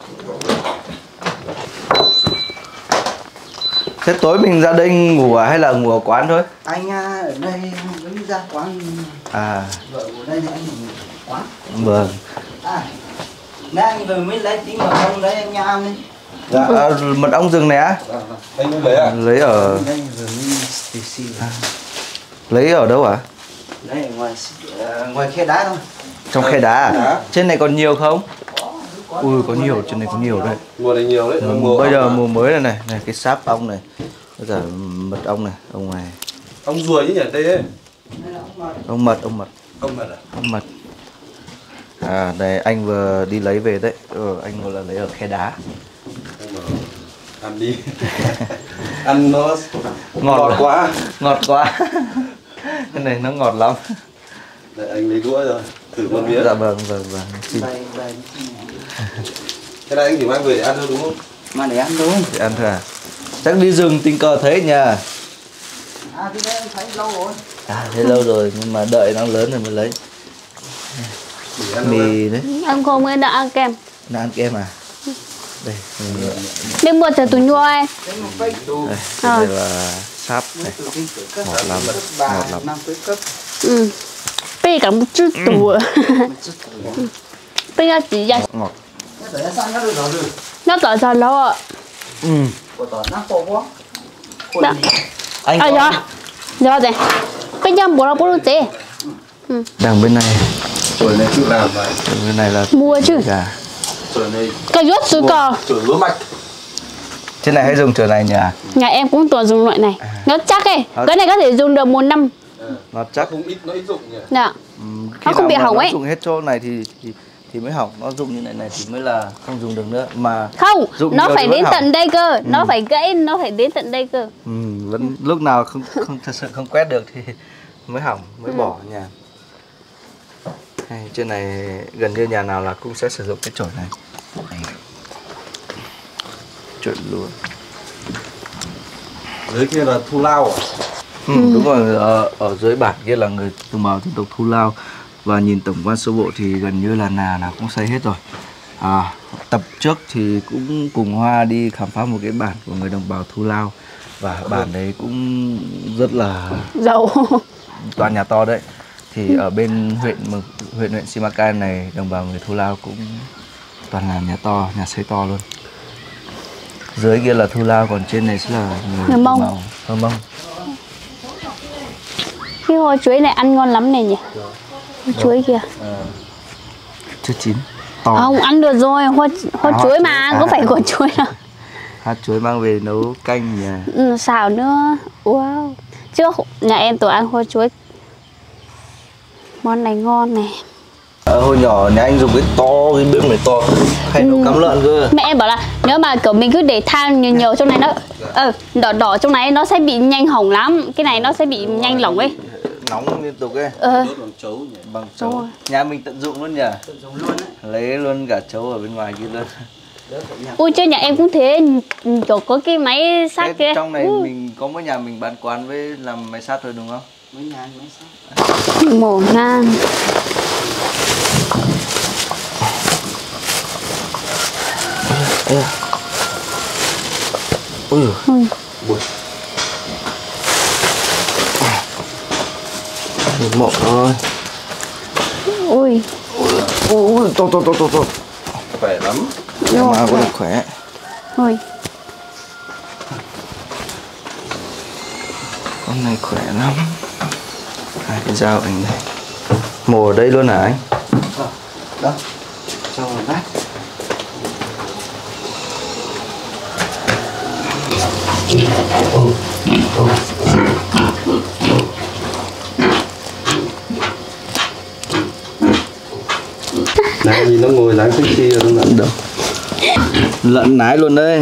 Thế tối mình ra đây ngủ à hay là ngủ ở quán thôi? Anh à, ở đây mới ra quán. À, Vợ ở đây thì anh ngủ quán. vâng. À, nãy anh vừa mới lấy tí mật ong đấy anh nha đi. Dạ, à, mật ong rừng này á? Anh mới lấy à? Lấy ở Đây vừa mới xì xì. lấy ở đâu ạ? À? Đây ở ngoài à, ngoài khe đá thôi. Trong khe đá à? Đá. Trên này còn nhiều không? Ui, có nhiều, trên này có nhiều đấy. Mùa này nhiều đấy. Ừ, Mùa bây giờ ong mà. mùa mới này này, này cái sáp ong này, bây giờ mật ong này, ong này, Ong ruồi chứ nhỉ đây ấy. ong mật, ong mật, Ong mật à? ong mật. À đây anh vừa đi lấy về đấy, ừ, anh vừa là lấy ở khe đá. Ong mật. Ăn đi. Ăn nó Ngọt, ngọt quá. ngọt quá. Cái này nó ngọt lắm. Để anh lấy đũa rồi. Thử một miếng. Dạ vâng, vâng, vâng. Xin. Đây đây. Cái này anh chỉ mang về để ăn thôi đúng không? Mà để ăn thôi. Để ăn thôi à? Chắc đi rừng tình cờ thấy nhỉ? À thì đây anh thấy lâu rồi. À thấy lâu rồi nhưng mà đợi nó lớn rồi mới lấy. Để ăn thôi. Mì đấy, Ăn không mới đã ăn kem. nó ăn kem à? Đây, mì. Đi mua từ tụi nhua em. Cái một cây Đây, À. đây là sáp này, ngọt lắm, ngọt lắm. năm tới cấp. Ừ. Bây cả một chút tủ. Bây giờ chỉ dành. Ngọt. Nó để sang nó được rồi. Nó tỏ ra lâu ạ. Ừ. Của tỏ nó khổ quá. Dạ. Anh À có dạ. Dạ rồi. Bây giờ bố là bố được thế. đang bên này, Rồi này tự làm vậy. bên này là Mua chứ. gà. Rồi này Cái rốt sủi cỏ. chổi lúa mạch. Trên này hay dùng chổi này nhỉ? Nhà em cũng toàn dùng loại này. Nó chắc ấy. À. Cái này có thể dùng được một năm. Nó Chắc chắc. không ít nó ít dụng nhỉ. Dạ. Ừ, khi Nó không nào bị mà hỏng nó ấy. dùng hết chỗ này thì, thì thì mới hỏng, nó dùng như này này thì mới là không dùng được nữa mà. Không, Dụng nó nhiều phải thì vẫn đến hỏng. tận đây cơ. Nó phải gãy, nó phải đến tận đây cơ. Ừ, vẫn lúc nào không không thật sự không quét được thì mới hỏng, mới Ừ. bỏ nhà. Hay, trên này gần như nhà nào là cũng sẽ sử dụng cái chổi này. Chổi lúa. Dưới kia là thu lao à? Ừ, đúng rồi, ở, ở dưới bản kia là người đồng bào dân tộc Thu Lao. Và nhìn tổng quan sơ bộ thì gần như là nhà nào cũng xây hết rồi. À, tập trước thì cũng cùng Hoa đi khám phá một cái bản của người đồng bào Thu Lao. Và bản đấy cũng rất là Dầu. toàn nhà to đấy. Thì ở bên huyện huyện huyện Simacai này đồng bào người Thu Lao cũng toàn là nhà to, nhà xây to luôn. Dưới kia là Thu Lao, còn trên này sẽ là người, Người Mông. Mông. Người Mông. Cái hoa chuối này ăn ngon lắm này nhỉ. Hoa chuối kìa. Chưa chín. To. Không, ăn được rồi. Hoa, hoa À, chuối mà, à, có phải à. quả chuối đâu. Hạt chuối mang về nấu canh nhỉ. Ừ, xào nữa. Wow. Trước nhà em tổ ăn hoa chuối. Món này ngon này. À, hồi nhỏ nhà anh dùng cái to, cái bếp này to hay nấu cắm lợn cơ. Mẹ em bảo là nếu mà kiểu mình cứ để than nhiều nhiều trong này nó ờ đỏ đỏ trong này nó sẽ bị nhanh hỏng lắm, cái này nó sẽ bị nhanh lỏng ấy. Nóng liên tục ấy. Ờ. Đốt bằng chấu nhỉ? Bằng chấu. Nhà mình tận dụng luôn nhỉ? Tận dụng luôn ấy. Lấy luôn cả chấu ở bên ngoài kia luôn. Ui chơi nhà em cũng thế, kiểu có cái máy sát kia. Trong này ừ. mình có mỗi nhà mình bán quán với làm máy sát thôi đúng không? Mấy nhà máy sát. Mổ ngang. Ôi. Ui. Ui. Bụi. Mộng thôi. Ui. Ui, to to to to to. Khỏe lắm. Nhưng mà có được khỏe. Ui. Con này khỏe lắm. Hai cái dao anh này. Mổ ở đây luôn hả anh? Đó. Xong rồi bác. Này vì nó ngồi dáng sexy rồi đúng không? Đâu. Lợn nái luôn đấy.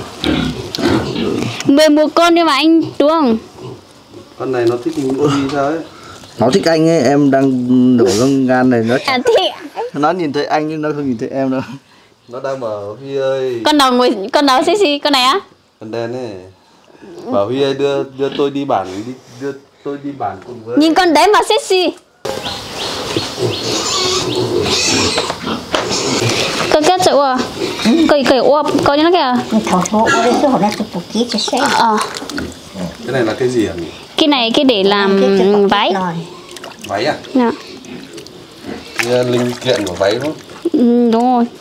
mười một con nhưng mà anh đúng không? Con này nó thích mình đi sao ấy? Nó thích anh ấy, em đang đổ trong gan này nó À thì nó nhìn thấy anh nhưng nó không nhìn thấy em đâu. Nó đang bảo Huy ơi. con nào ngồi con nào sexy con này á? Con đen ấy. Bảo Huy ơi đưa đưa tôi đi bản đi đưa tôi đi bản cùng với. Nhìn con đấy mà sexy. Cái cái chỗ à? Cây cây uộp coi như nó kìa. Thảo thổ ở đây chỗ này tôi phục ký cho xe. Ờ. Cái này là cái gì hả? Cái này cái để làm váy. Váy à? Dạ. Cái linh kiện của váy đúng không? Ừ, đúng rồi.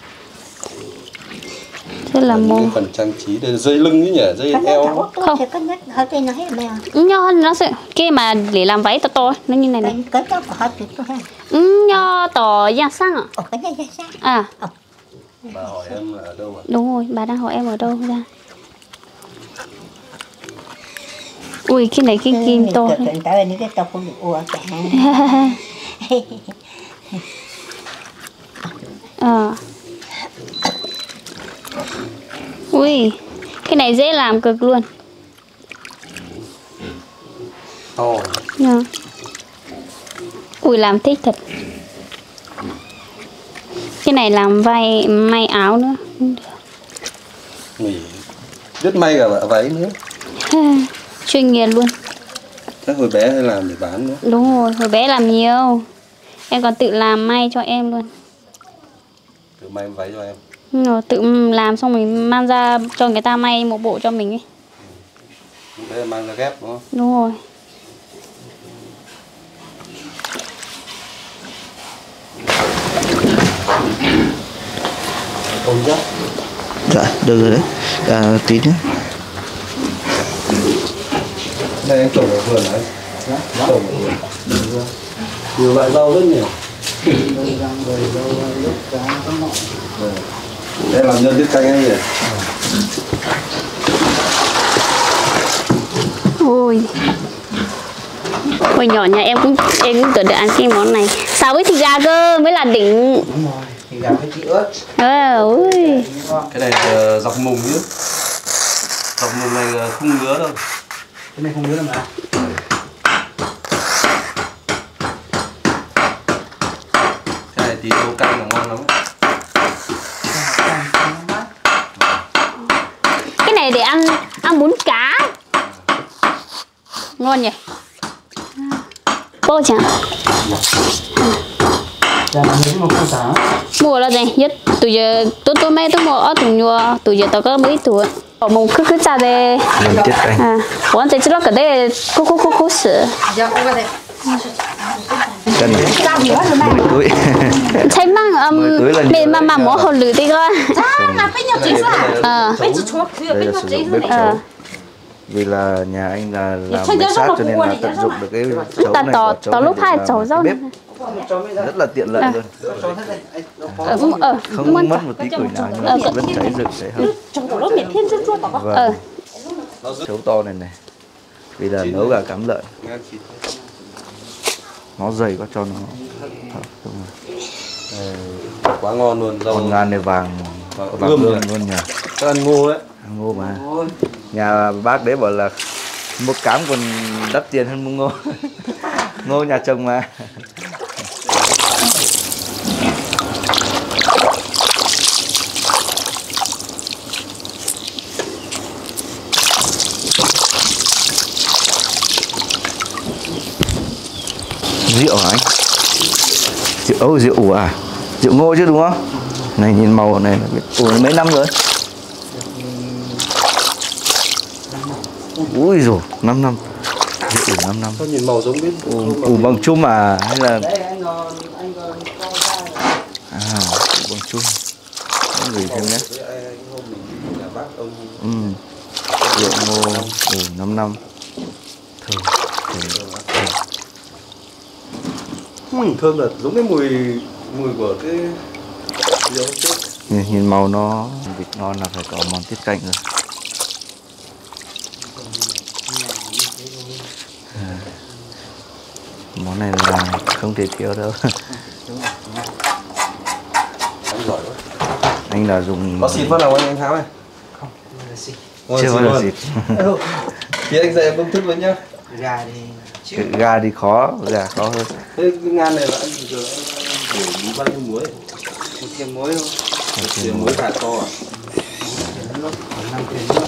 Thế là Những một cái phần trang trí đây là dây lưng ấy nhỉ, dây eo. Không. Thì có nhất hơi tên nó hết bây giờ. nho nó sẽ cái mà để làm váy to to nó như này này. Cái đó có hơi tuyệt thôi. Ừ, nho tỏ da sang ạ. Ồ cái này da sang. À. Bà hỏi em là ở đâu ạ? Đúng rồi, bà đang hỏi em ở đâu ra. Ui cái này cái kim to. Tại vì cái to không được ua cả. Ờ. Ui, cái này dễ làm cực luôn. To. Nha. Ui làm thích thật. Cái này làm vai may áo nữa. Mỉ biết may cả váy nữa. Chuyên nghiệp luôn. Chắc hồi bé hay làm để bán nữa. Đúng rồi, hồi bé làm nhiều. Em còn tự làm may cho em luôn. Tự may váy cho em. Rồi tự làm xong mình mang ra cho người ta may một bộ cho mình ấy. Lúc đấy là mang ra ghép đúng không? Đúng rồi. Ôm ra. Dạ, được rồi đấy. À, tí nữa. Đây anh trồng ở vườn đấy. Dạ, trồng ở vườn. Nhiều loại rau rất nhiều. Đây làm nhân tiết canh anh nhỉ? Ôi. Hồi nhỏ nhà em cũng em cũng tưởng được ăn cái món này. Xào với thịt gà cơ mới là đỉnh. Đúng rồi, thì gà với chị ớt. À, ui. Cái này là dọc mùng nhá. Dọc mùng này là không ngứa đâu. Cái này không ngứa đâu mà. Cái này tí nấu canh là ngon lắm. Cái này để ăn ăn bún cá. Ngon nhỉ? Bố chẳng. Mua là gì? Nhất tụi giờ tôi tôi mấy tôi mua ở tụi nhua tụi giờ tao có mấy tuổi. Ở mông cứ cứ ra đây. Nhân tiết canh. À, quán chỉ lo cái đây cô cô cô cô sữa. Cân này. mười túi. Thấy mang um mình mà mà mua hồ lử đi coi. Ờ. Đây là sử dụng bếp chấu. Vì là nhà anh là làm máy sát cho nên là tận dụng được cái chấu Ta này tỏ của tỏ lúc hai làm chấu cái rau. bếp. Rất là tiện lợi luôn. Ờ cũng ờ. Không mất một tí củi nào nhưng mà vẫn cháy rực cháy hấp. Ờ. Chấu to này này. Vì là nấu gà cắm lợn. nó dày quá cho nó thở, đúng rồi. Ờ, quá ngon luôn. Rau Con ngan này vàng vàng vàng ươm ươm nhỉ? luôn nhỉ. Các ăn ngô đấy. Ăn ngô mà. Nhà bác đấy bảo là mua cám còn đắt tiền hơn mua ngô. Ngô nhà chồng mà. Rượu hả anh? Rượu ấu rượu ủ à? Rượu ngô chứ đúng không? Này nhìn màu này ủ mấy năm rồi? Ui rồi, năm năm. Rượu ủ năm năm. Sao nhìn màu giống biết Ủ, ủ bằng chum à hay là Đấy anh còn anh còn cho ra. à ủ bằng chum. Có gửi thêm nhé. Ừ. Rượu ngô ủ năm năm. Thơm. Thơm. Ui, thơm là giống cái mùi mùi của cái dấu chết. Nhìn, nhìn màu nó vịt ngon là phải có món tiết canh rồi. À, món này là không thể thiếu đâu. Anh giỏi quá. Anh là dùng Có xịt vào nào anh anh Tháo này? Không, là xịt. chưa bao giờ xịt. Thì anh dạy em công thức với nhá. Gà thì Cái gà thì khó, gà khó hơn. Thế cái ngan này là anh giờ anh để bao nhiêu muối? một thìa muối thôi. Một thìa muối gà to à? năm thìa nước.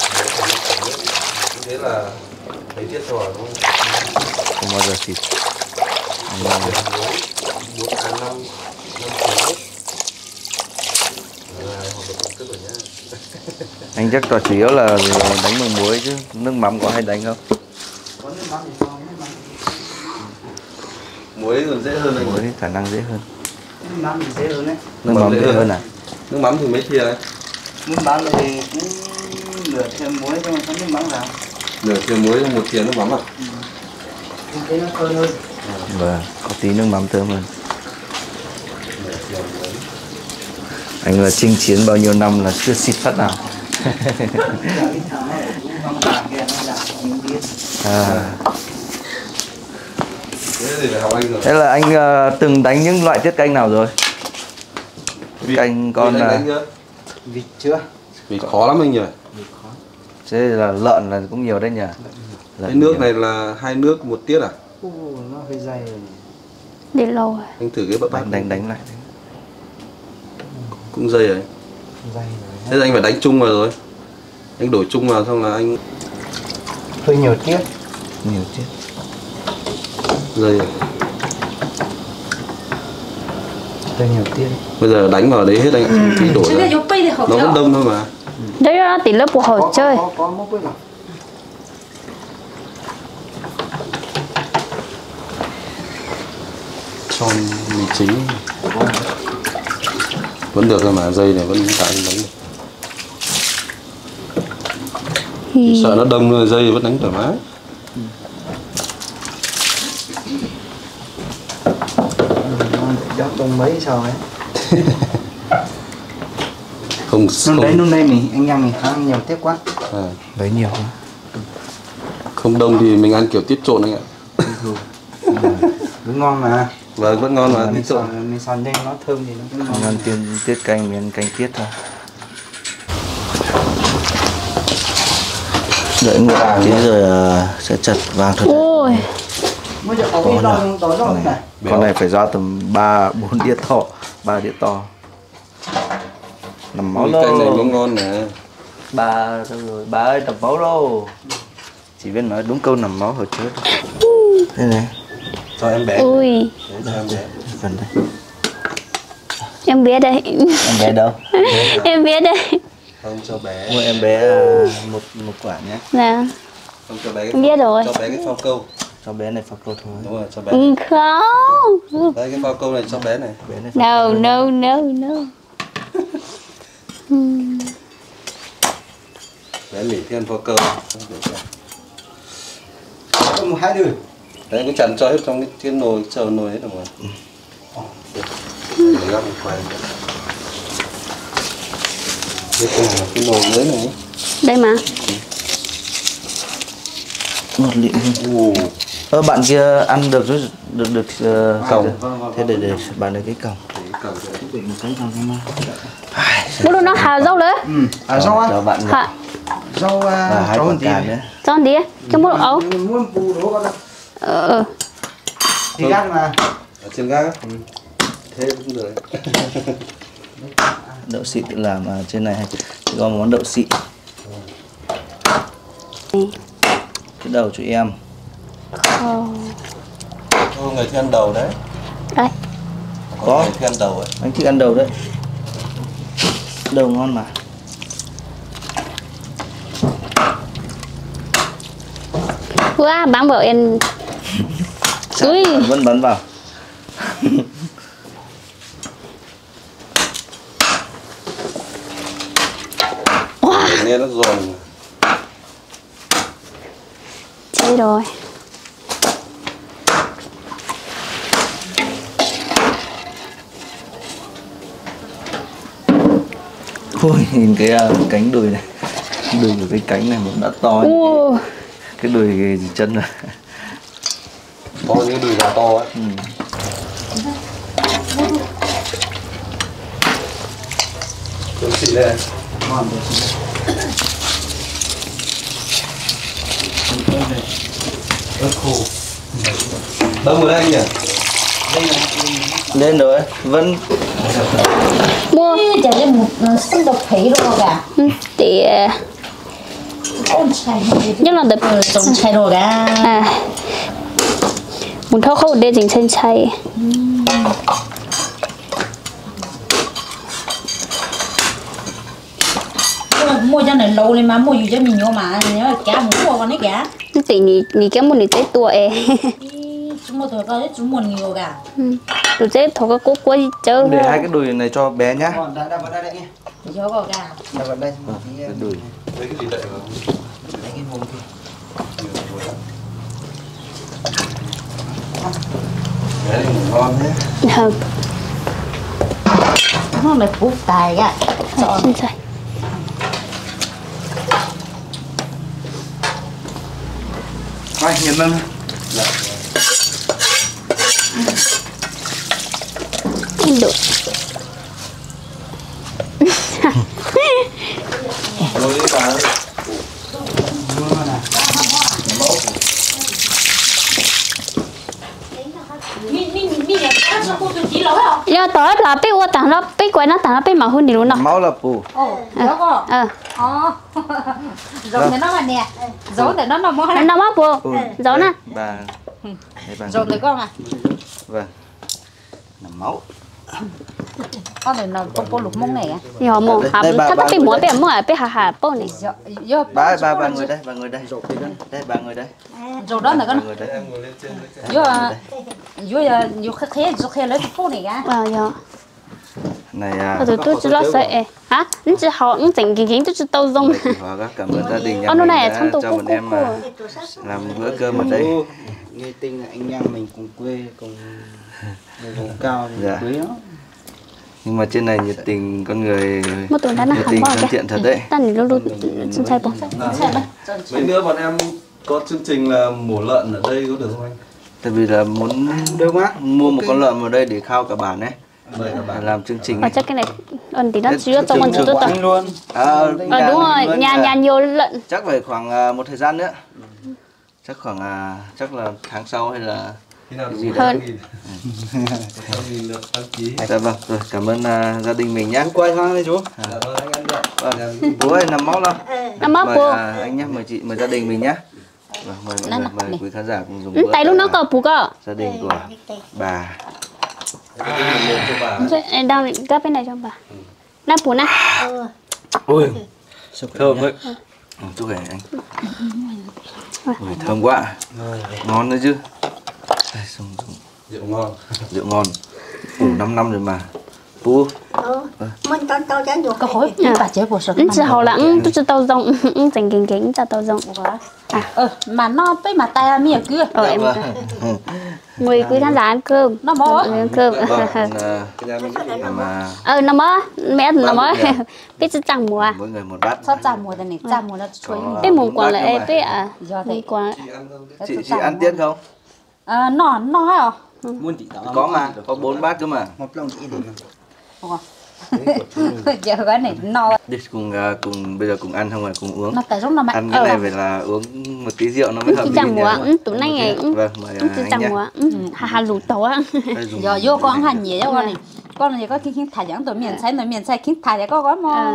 Thế là thấy tiết giỏi đúng không? Không bao giờ xịt. Bốn à năm năm thìa nước. Anh chắc là chủ yếu là đánh bằng muối chứ nước mắm có hay đánh không? Có nước mắm thì cho nước mắm. Muối còn dễ hơn anh. Muối thì khả năng dễ hơn. Nước mắm thì dễ hơn đấy. Nước mắm dễ hơn à? Nước mắm thì mấy thìa đấy? Nước mắm thì cũng nửa thìa muối thôi, có nước mắm vào. Nửa thìa muối một thìa nước mắm à? Không thấy nó thơm hơn. Vâng, có tí nước mắm thơm hơn. Nửa thìa muối. Anh là chinh chiến bao nhiêu năm là chưa xịt phát nào. À. Thế thì phải học anh rồi. Thế là anh uh, từng đánh những loại tiết canh nào rồi? Vịt, Canh con vịt anh là đánh chưa? Vịt chưa? Vịt khó lắm anh nhỉ? Vịt khó. thế là lợn là cũng nhiều đấy nhỉ? Cái nước này là hai nước một tiết à? Ồ, nó hơi dày rồi. Đi lâu rồi. Anh thử cái bắp bắp đánh đánh đánh lại. cũng dây rồi. Dày rồi. Thế là anh phải đánh chung vào rồi. Anh đổi chung vào xong là anh Hơi nhiều tiết. Nhiều tiết. dây rồi. Hơi nhiều tiết. Bây giờ đánh vào đấy hết anh ạ, tí đổi ra. Nó vẫn đông thôi mà. Đấy là tỷ lớp của Có, hồi chơi. có, có mốc với nào. Cho mì chính vẫn được thôi mà, dây này vẫn tại anh đánh được. Chỉ sợ nó đông rồi dây vẫn đánh thoải mái. Cho tông mấy sao ấy. Không Lúc không, đấy lúc đây mình anh em mình ăn nhiều tiết quá. à, Lấy nhiều quá. không đông thì mình ăn kiểu tiết trộn anh ạ. Vẫn ngon mà. Vâng, vẫn ngon mà, tiết Mình trộn. xòn, mình xòn lên nó thơm thì nó cũng Không ngon. ăn tiết, tiết canh, mình ăn canh tiết thôi. Đợi nguội tí rồi uh, sẽ chặt vàng thật. Ôi, Mới được có cái lòng to to này. Con này phải ra tầm ba bốn đĩa to, ba đĩa to. Nằm máu Mì canh này đâu. cũng ngon nè. Ba đâu rồi, ba ơi nằm máu đâu. Chỉ biết nói đúng câu nằm máu hồi trước. Đây này. Cho em bé. ui, Đấy, cho em bé. Phần đây. em biết đây. Em bé đâu? Em biết đây. Không cho bé. Mua em bé một một quả nhé. Nè, Không cho bé cái em biết rồi. cho bé cái phao câu. Cho bé này phao câu thôi. Đúng rồi, cho bé. Ừ, không. Đây cái phao câu này cho bé này. Bé này phao No, câu no, no, no. Hmm. Bé mỉ thiên phao câu. Có một hai đường. Đấy cũng chắn cho hết trong cái, cái nồi, chờ nồi hết rồi mà. Để gắp một khoai. Đây cái này là cái nồi dưới này. Đây mà. ngọt lịm hơn. Ồ, Ơ bạn kia ăn được rồi, được được uh, còng. Vâng, vâng, Thế để để bạn lấy cái còng. Cầm cái một cái con em. Bố luôn nó hào dâu đấy. Ừ, à rau á. Cho bạn Hả? Rau và hai rau quả gì cà nữa. nữa. Cho đi, cho bố ấu. Muốn bù đố con. Ờ. Thì gắt mà. Ở trên gác á? Thế cũng được. Đậu xị tự làm ở trên này chỉ có món đậu xị. Cái đầu cho em. Ờ. Ô, người thích ăn đầu đấy. Đây. Có. Người thích ăn đầu ấy. Anh thích ăn đầu đấy. Đầu ngon mà. Wow, bán vợ em. Ui. Vẫn bắn vào. Wow. Nghe nó giòn. Cháy rồi. Ôi, nhìn cái uh, cánh đùi này. Đùi của cái cánh này cũng đã to. Wow. Cái đùi cái gì chân rồi. To như đùi gà to ấy. Ừ. Đậu xị đây. Ngon rồi. Ớt khô. Đâu rồi đây nhỉ? Lên rồi, vẫn Mua. chả là một sinh độc thấy rồi cả. Ừ, thì Ôn chảy nhưng là được trồng chảy rồi cả. à muốn thâu khâu để dình chân chay. Mua cho này lâu lên mà mua gì cho mình nhớ mà nhớ cá mua con đấy cả. Thì nhỉ nhỉ cái muốn nhỉ tới tuổi. Chúng mua thôi coi chúng mua nhiều cả. Rồi dễ thổi cái cốt quay chơi. để hai cái đùi này cho bé nhá. Ngon, đã vào đây đấy nhé. Cho vào cả. Đã vào đây. Cái đùi. Lấy cái gì đậy vào? Lấy cái vùng kia. Đấy, ngon thế. Hờ, Nó là phúc tài cả. chân chay. Này, nhìn lên. Được. Rồi đi bà. Mình mình mình là cá cho cô tôi chỉ lỗi không? Giờ tới là biết qua tặng nó biết quay nó tặng nó biết mà hơn đi luôn nào. Máu là pù. Ồ, đó có. Ờ. Ồ. Rồi thì nó mà nè. Rồi thì nó nó mò Nó móc vô. Giấu nè. Bà. Đây bà. Rồi thì con à. Vâng. Là máu. Con này nó có có lục mông này à. Giờ mồ hả chắc nó biết muối biết muối biết hà hà bao này. Giờ Ba ba ba người đây, ba người đây. Đây ba người đây. rồi đó là Ba con. người đây. Em ngồi lên trên với cả. Giờ giờ giờ khé khé giờ khé lấy cái phô này cả. Ờ giờ. Này à. Tôi tôi chỉ lo sợ hả? Nó chỉ họ nó chỉnh kính kính tôi chỉ tao dùng. Này thì hóa các cảm ơn gia đình nhà Ờ, nó mình này đã trong tủ cho cô bọn cô em cô. à, làm bữa cơm ở đây. Nghe tin là anh em mình cùng quê cùng người vùng cao thì Dạ. quý lắm. Nhưng mà trên này nhiệt tình con người Một tuần đã là nhiệt hỏng tình bao thân thiện thật đấy. Ta nhìn luôn luôn chân chay bông. Mấy nữa bọn em có chương trình là mổ lợn ở đây có được không anh? Tại vì là muốn Được quá. mua một con lợn vào đây để khao cả bản ấy. Mời các bạn. Làm chương trình Ờ ấy. chắc cái này ẩn tí nó Thế chứa trong con chương chứa trình tôi của tao. luôn. À, Ờ đúng rồi, nhà nhà nhiều lợn. chắc phải khoảng à, một thời gian nữa. Chắc khoảng à, chắc là tháng sau hay là Khi nào gì đủ hơn. sáu nghìn lượt đăng ký. dạ vâng rồi cảm ơn à, gia đình mình nhé. Quay sang đây chú. Dạ vâng anh ăn được. Vâng. Bố ơi nằm máu đâu. Nó móc Mời vô. à, anh nhé, mời chị, mời gia đình mình nhé. Vâng, mời mọi người, mời quý khán giả cùng dùng Ừ, bữa tay lúc nó tại, có bù cơ. gia đình của bà. Em cho bà. Em đang gấp cái này cho bà. Nó bù nè. Ui, thơm đấy. Ừ, chúc anh anh. Ui, thơm quá. Ngon đấy chứ. Đây, dùng, dùng. Rượu ngon. Rượu ngon. Ủ năm năm rồi mà. Bố. Mình tao tao chán được. Có hỏi bà chế bộ sự. Ừ, chỉ hậu lặng tôi chỉ tao rộng, ừ, chỉnh kính kính cho tao rộng. Ờ mà nó với mà tay mía kia. Ờ em Vâng. người quý khán giả ăn cơm. Nó mó. Ăn cơm. Vâng, à, làm à, Ờ nó mơ, mẹ nó mơ. Biết chứ chẳng mùa. mỗi người một bát. Sao chả mùa này, chả mùa nó chuối. Có Biết mùng bốn còn bát lại cơ mà. biết à. Do Mùng thế. còn. Chị chị ăn tiết không? à nó nó hả Muốn chị tạo Có mà, có bốn bát cơ mà. một lòng chị đến Ủa. Giờ cái này no Đi cùng à, cùng bây giờ cùng ăn không phải cùng uống. nó tại lúc nó mẹ Ăn cái này phải là uống một tí rượu nó mới hợp Chị lý chẳng nhỉ? mua, tụi này ngày Vâng, mời chị à, anh chẳng nhé. mua, hà hà lụt tàu á. Đây dùng- giờ vô con hành gì đó con này con này có khi khiến thải dẫn tụi miền xay tụi miền xay khiến thải để có có mà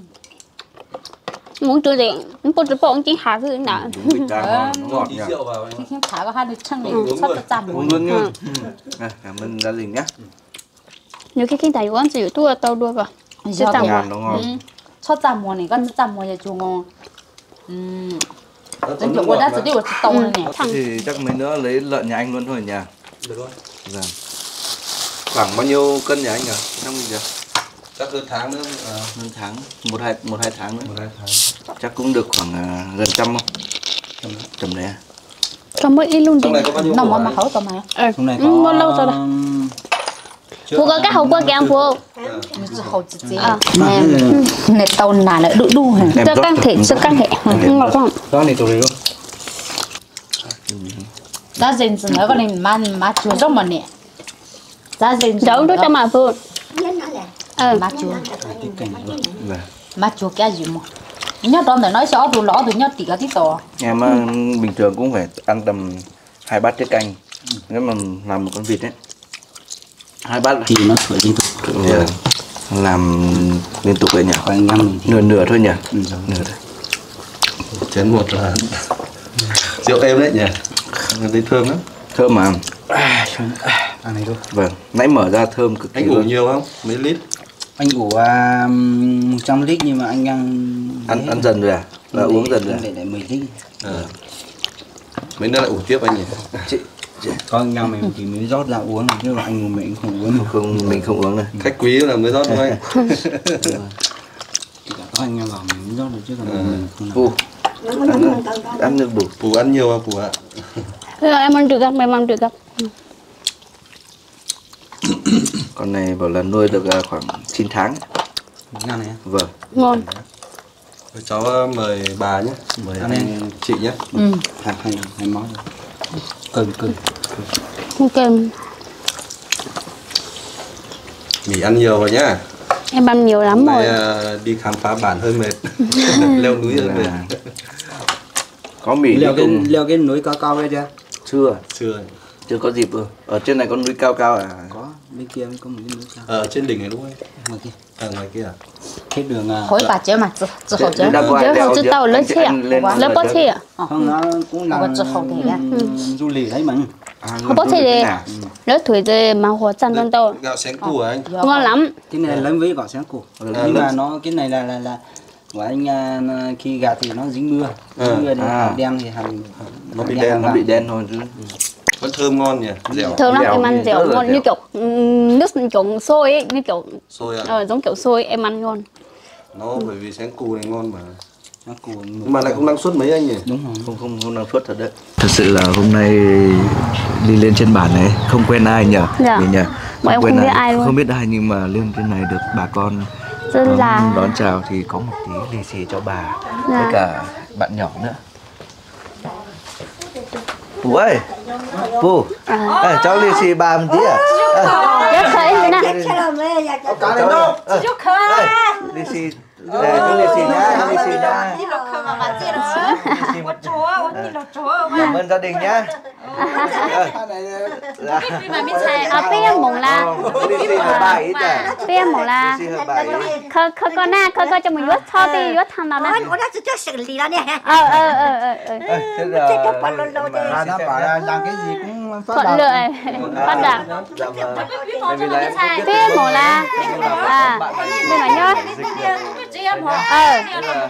Muốn chơi điện, muốn chơi bọn chị hà thứ nào. Uống bịch ra ngon, nó ngọt Tí nhỉ. rượu vào anh. khi khiến thải có hai đứa chân này Uống sắp rồi. tới chạm Uống luôn nhá. Ừ. À, cảm ơn gia đình nhé. Nhiều khi khi tài quán sử dụng tua tàu đua vào. giờ chạm Ngàn nó ngon. cho chạm mùa này con chạm mùa giờ chuồng ngon ừm Nó có đến nước chỗ qua ngọt đã mà. sử dụng tàu này nè Thằng Thì chắc mấy nữa lấy lợn nhà anh luôn thôi nhỉ. Được rồi. Vâng. Khoảng bao nhiêu cân nhà anh à? Năm mươi giờ. Chắc hơn tháng nữa. À, Hơn tháng, một hai một hai tháng nữa. một hai tháng. Chắc cũng được khoảng à, gần trăm không? Tầm đấy à? trong mới in luôn Trong đi. này có bao nhiêu nó củ mà anh? mà khẩu tao mày Ờ, Hôm nay ừ, bao lâu rồi đó. Trước Phụ có các hậu quân kèm phụ. mình chỉ khẩu chỉ chỉ Ờ, nè nè tàu nà lại đu đu hả Em cho rót căng thử. thể, cho căng thể. Ngọt không? Đó này tôi rồi đã dình dình nữa con này mà mà chuột trong mà nè đã dình Giấu đứa cho mà phụ. Nhớ nó là Ờ, mà chuột Tiếp cảnh rồi Vâng. mà chuột cái gì mà nhớ trong này nói rõ đủ lõ đủ nhớ tỉ cả tí to Em á, bình thường cũng phải ăn tầm hai bát tiết canh. Nếu mà làm một con vịt ấy, hai bát là Thì nó sửa liên tục Dạ. Làm liên tục vậy nhỉ? Khoảng anh em mình thì Nửa nửa thôi nhỉ? Ừ, rồi. Nửa thôi. Chén một là rượu êm đấy nhỉ. Thấy thơm lắm. Thơm mà. Ăn này thôi Vâng, nãy mở ra thơm cực kỳ Anh ủ luôn. nhiều không? Mấy lít? Anh ủ à, một trăm lít nhưng mà anh ăn Ăn ăn dần rồi à? Và uống dần rồi à? Để để mười lít À. Mấy nữa lại ủ tiếp anh nhỉ? Chị, chị Có anh em mình thì mới rót ra uống chứ mà anh mình không uống không mình không uống này. Khách quý là mới rót thôi. Chỉ cả có anh em vào mình mới rót được chứ còn mình không Phu, nó nó nó nó ăn nước đủ. Phù ăn nhiều à Phù ạ? bây giờ em ăn được gặp, em ăn được gặp. Con này bảo là nuôi được à, khoảng chín tháng. làm này Vâng. Ngon. Rồi cháu ờ, mời bà nhé. Mời Ăn anh chị nhé. ừ hai hai hai món cơm cơm Ok, Mì ăn nhiều rồi nhá. em ăn nhiều lắm Hôm nay rồi. ờ, đi khám phá bản hơi mệt. Leo núi hơi mệt. Là- Có mì leo đi cái cùng. leo cái núi cao cao đây chưa Chưa, Chưa. chưa có dịp ư. Ở trên này có núi cao cao à? có bên kia có một cái núi cao Ở trên đỉnh này đúng không? ngoài kia À ngoài kia à? hết đường à khối bà chế mà chỉ chỉ khẩu chế Đã có ai Chứ đeo không chứ chưa? tàu lớn Anh- chi ạ? anh lên Lớn rồi bó chưa? chi ạ? không nó cũng là Có chút hậu thế à? du lịch đấy mà À, Không bó du chi lịch gì. thế nào? Lớn tuổi rồi mà hồ chăn trong tàu. Gạo xén củ à anh? Ngon lắm. cái này lớn với gạo sáng củ nhưng lớn. mà nó cái này là là là của anh à, nó- khi gạt thì nó dính mưa Ờ. dính mưa thì À. hạt đen thì hầm Nó bị hạt đen, hầm Nó vàng. bị đen thôi chứ. Vẫn thơm ngon nhỉ? Dẻo. Thường lắm Dẻo em ăn thì dẻo rất là ngon như dẻo. kiểu ừm, nước kiểu sôi ấy, như kiểu Xôi à? ờ, giống kiểu sôi em ăn ngon. Nó bởi vì xén củ này ngon mà. Nó củ Nhưng mà lại không năng suất mấy anh nhỉ? đúng rồi Không không không năng suất thật đấy. Thật sự là hôm nay đi lên trên bản này không quen ai nhỉ? Dạ. Mình nhỉ? Bọn em quen không biết ai luôn. Không biết ai nhưng mà lên trên này được bà con Rất đón, là đón chào thì có một tí lì xì cho bà Dạ. với cả bạn nhỏ nữa. Phú ơi, Phú, à, cháu lì xì bà một tí à? À, rất thấy thế nào. Thế là mẹ là cho cháu đâu? Ờ, đây, lì xì, đây, chú lì xì nhá, chú lì xì nhá. Lì xì một cảm ơn gia đình nhá. Dạ. À, bây mùng là Lì xì hợp bà ít à? bây mùng là Lì xì hợp bà ít. khơ khơ con na khơ khơ cho mình vuốt cho đi vuốt thằng nào nó đó. nó sẽ cho xử lý nó nè Ờ ờ ờ ờ ờ. Ờ, thế giờ cho con lô lô mà à, xin nó phép bảo nhá. là làm cái gì cũng phát Thuận đạt. lợi bắt đạt. Dạ vâng. Tại vì là em không biết Bây mùng là à bây nói nhá. Ờ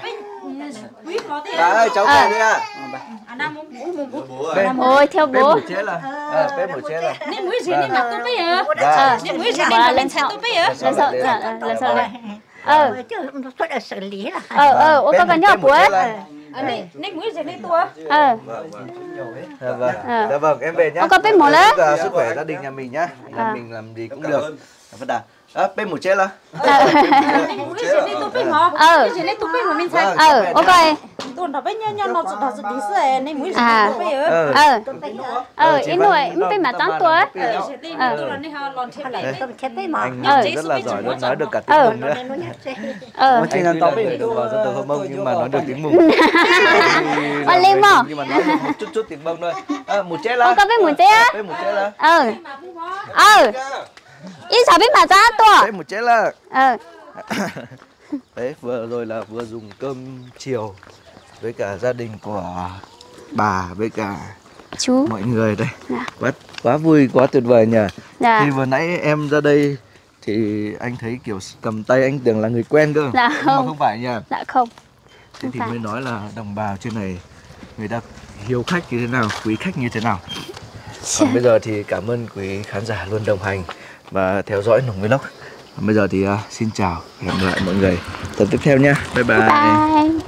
Bà ơi, cháu về đây à? Bên ôi theo bên bố. buổi chế là à, bên buổi chế là nên mũi gì nên mặc tôi bây giờ Ờ nên mũi gì bà nên lên mặc sau tôi bây giờ lên sau dạ, lên sau lên. Ờ chứ nó xuất là xử lý là ờ ờ ôi con con nhỏ bên buổi của chế ấy. là- nên nên mũi gì nên tôi Ờ Vâng, vâng. Dạ vâng. Ờ. Dạ vâng, em về nhá. Con có biết một lát. Chúc, uh, sức khỏe gia đình nhà mình nhá. Nhà À. mình làm gì cũng Cảm được. ơn. Vất đạt. À, bên một chế là. đi tụi bên họ. Ờ. Đi tụi bên của mình sai. Ờ, ok. Tụi nó bên nhau nhau nó nó đi xe nên mũi À. tụi bên Ờ. Ờ, ít nuôi, bên mà tám tuổi. Ờ. Tụi nó đi họ lon chết lại. Tôm chết đấy mà. Anh Ờ. rất là giỏi luôn, nói được cả tiếng Ờ. Mông nữa. Ờ. Anh tuy là người đồng bào dân tộc Hơ Mông nhưng mà nói được tiếng Mông. Mà lên mà. Nhưng mà nói được một chút chút tiếng Mông thôi. À, một chế là. Không có bên một chế á. Bên một chế là. Ờ. Ờ. Ít sao bên mà giá tuổi. Bên một chế là. Ờ. Đấy, vừa rồi là vừa dùng cơm chiều với cả gia đình của bà với cả Chú. mọi người đây. Dạ. Quá quá vui, quá tuyệt vời nhỉ. Dạ. Khi vừa nãy em ra đây thì anh thấy kiểu cầm tay anh tưởng là người quen cơ. Dạ Nhưng mà không. không phải nha. Dạ không. Thế Không thì phải. mới nói là đồng bào trên này người ta hiếu khách như thế nào, quý khách như thế nào. Còn bây giờ thì cảm ơn quý khán giả luôn đồng hành và theo dõi Nùng Vlog. Còn bây giờ thì uh, xin chào, hẹn gặp lại mọi người tập tiếp theo nha. Bye bye. Bye.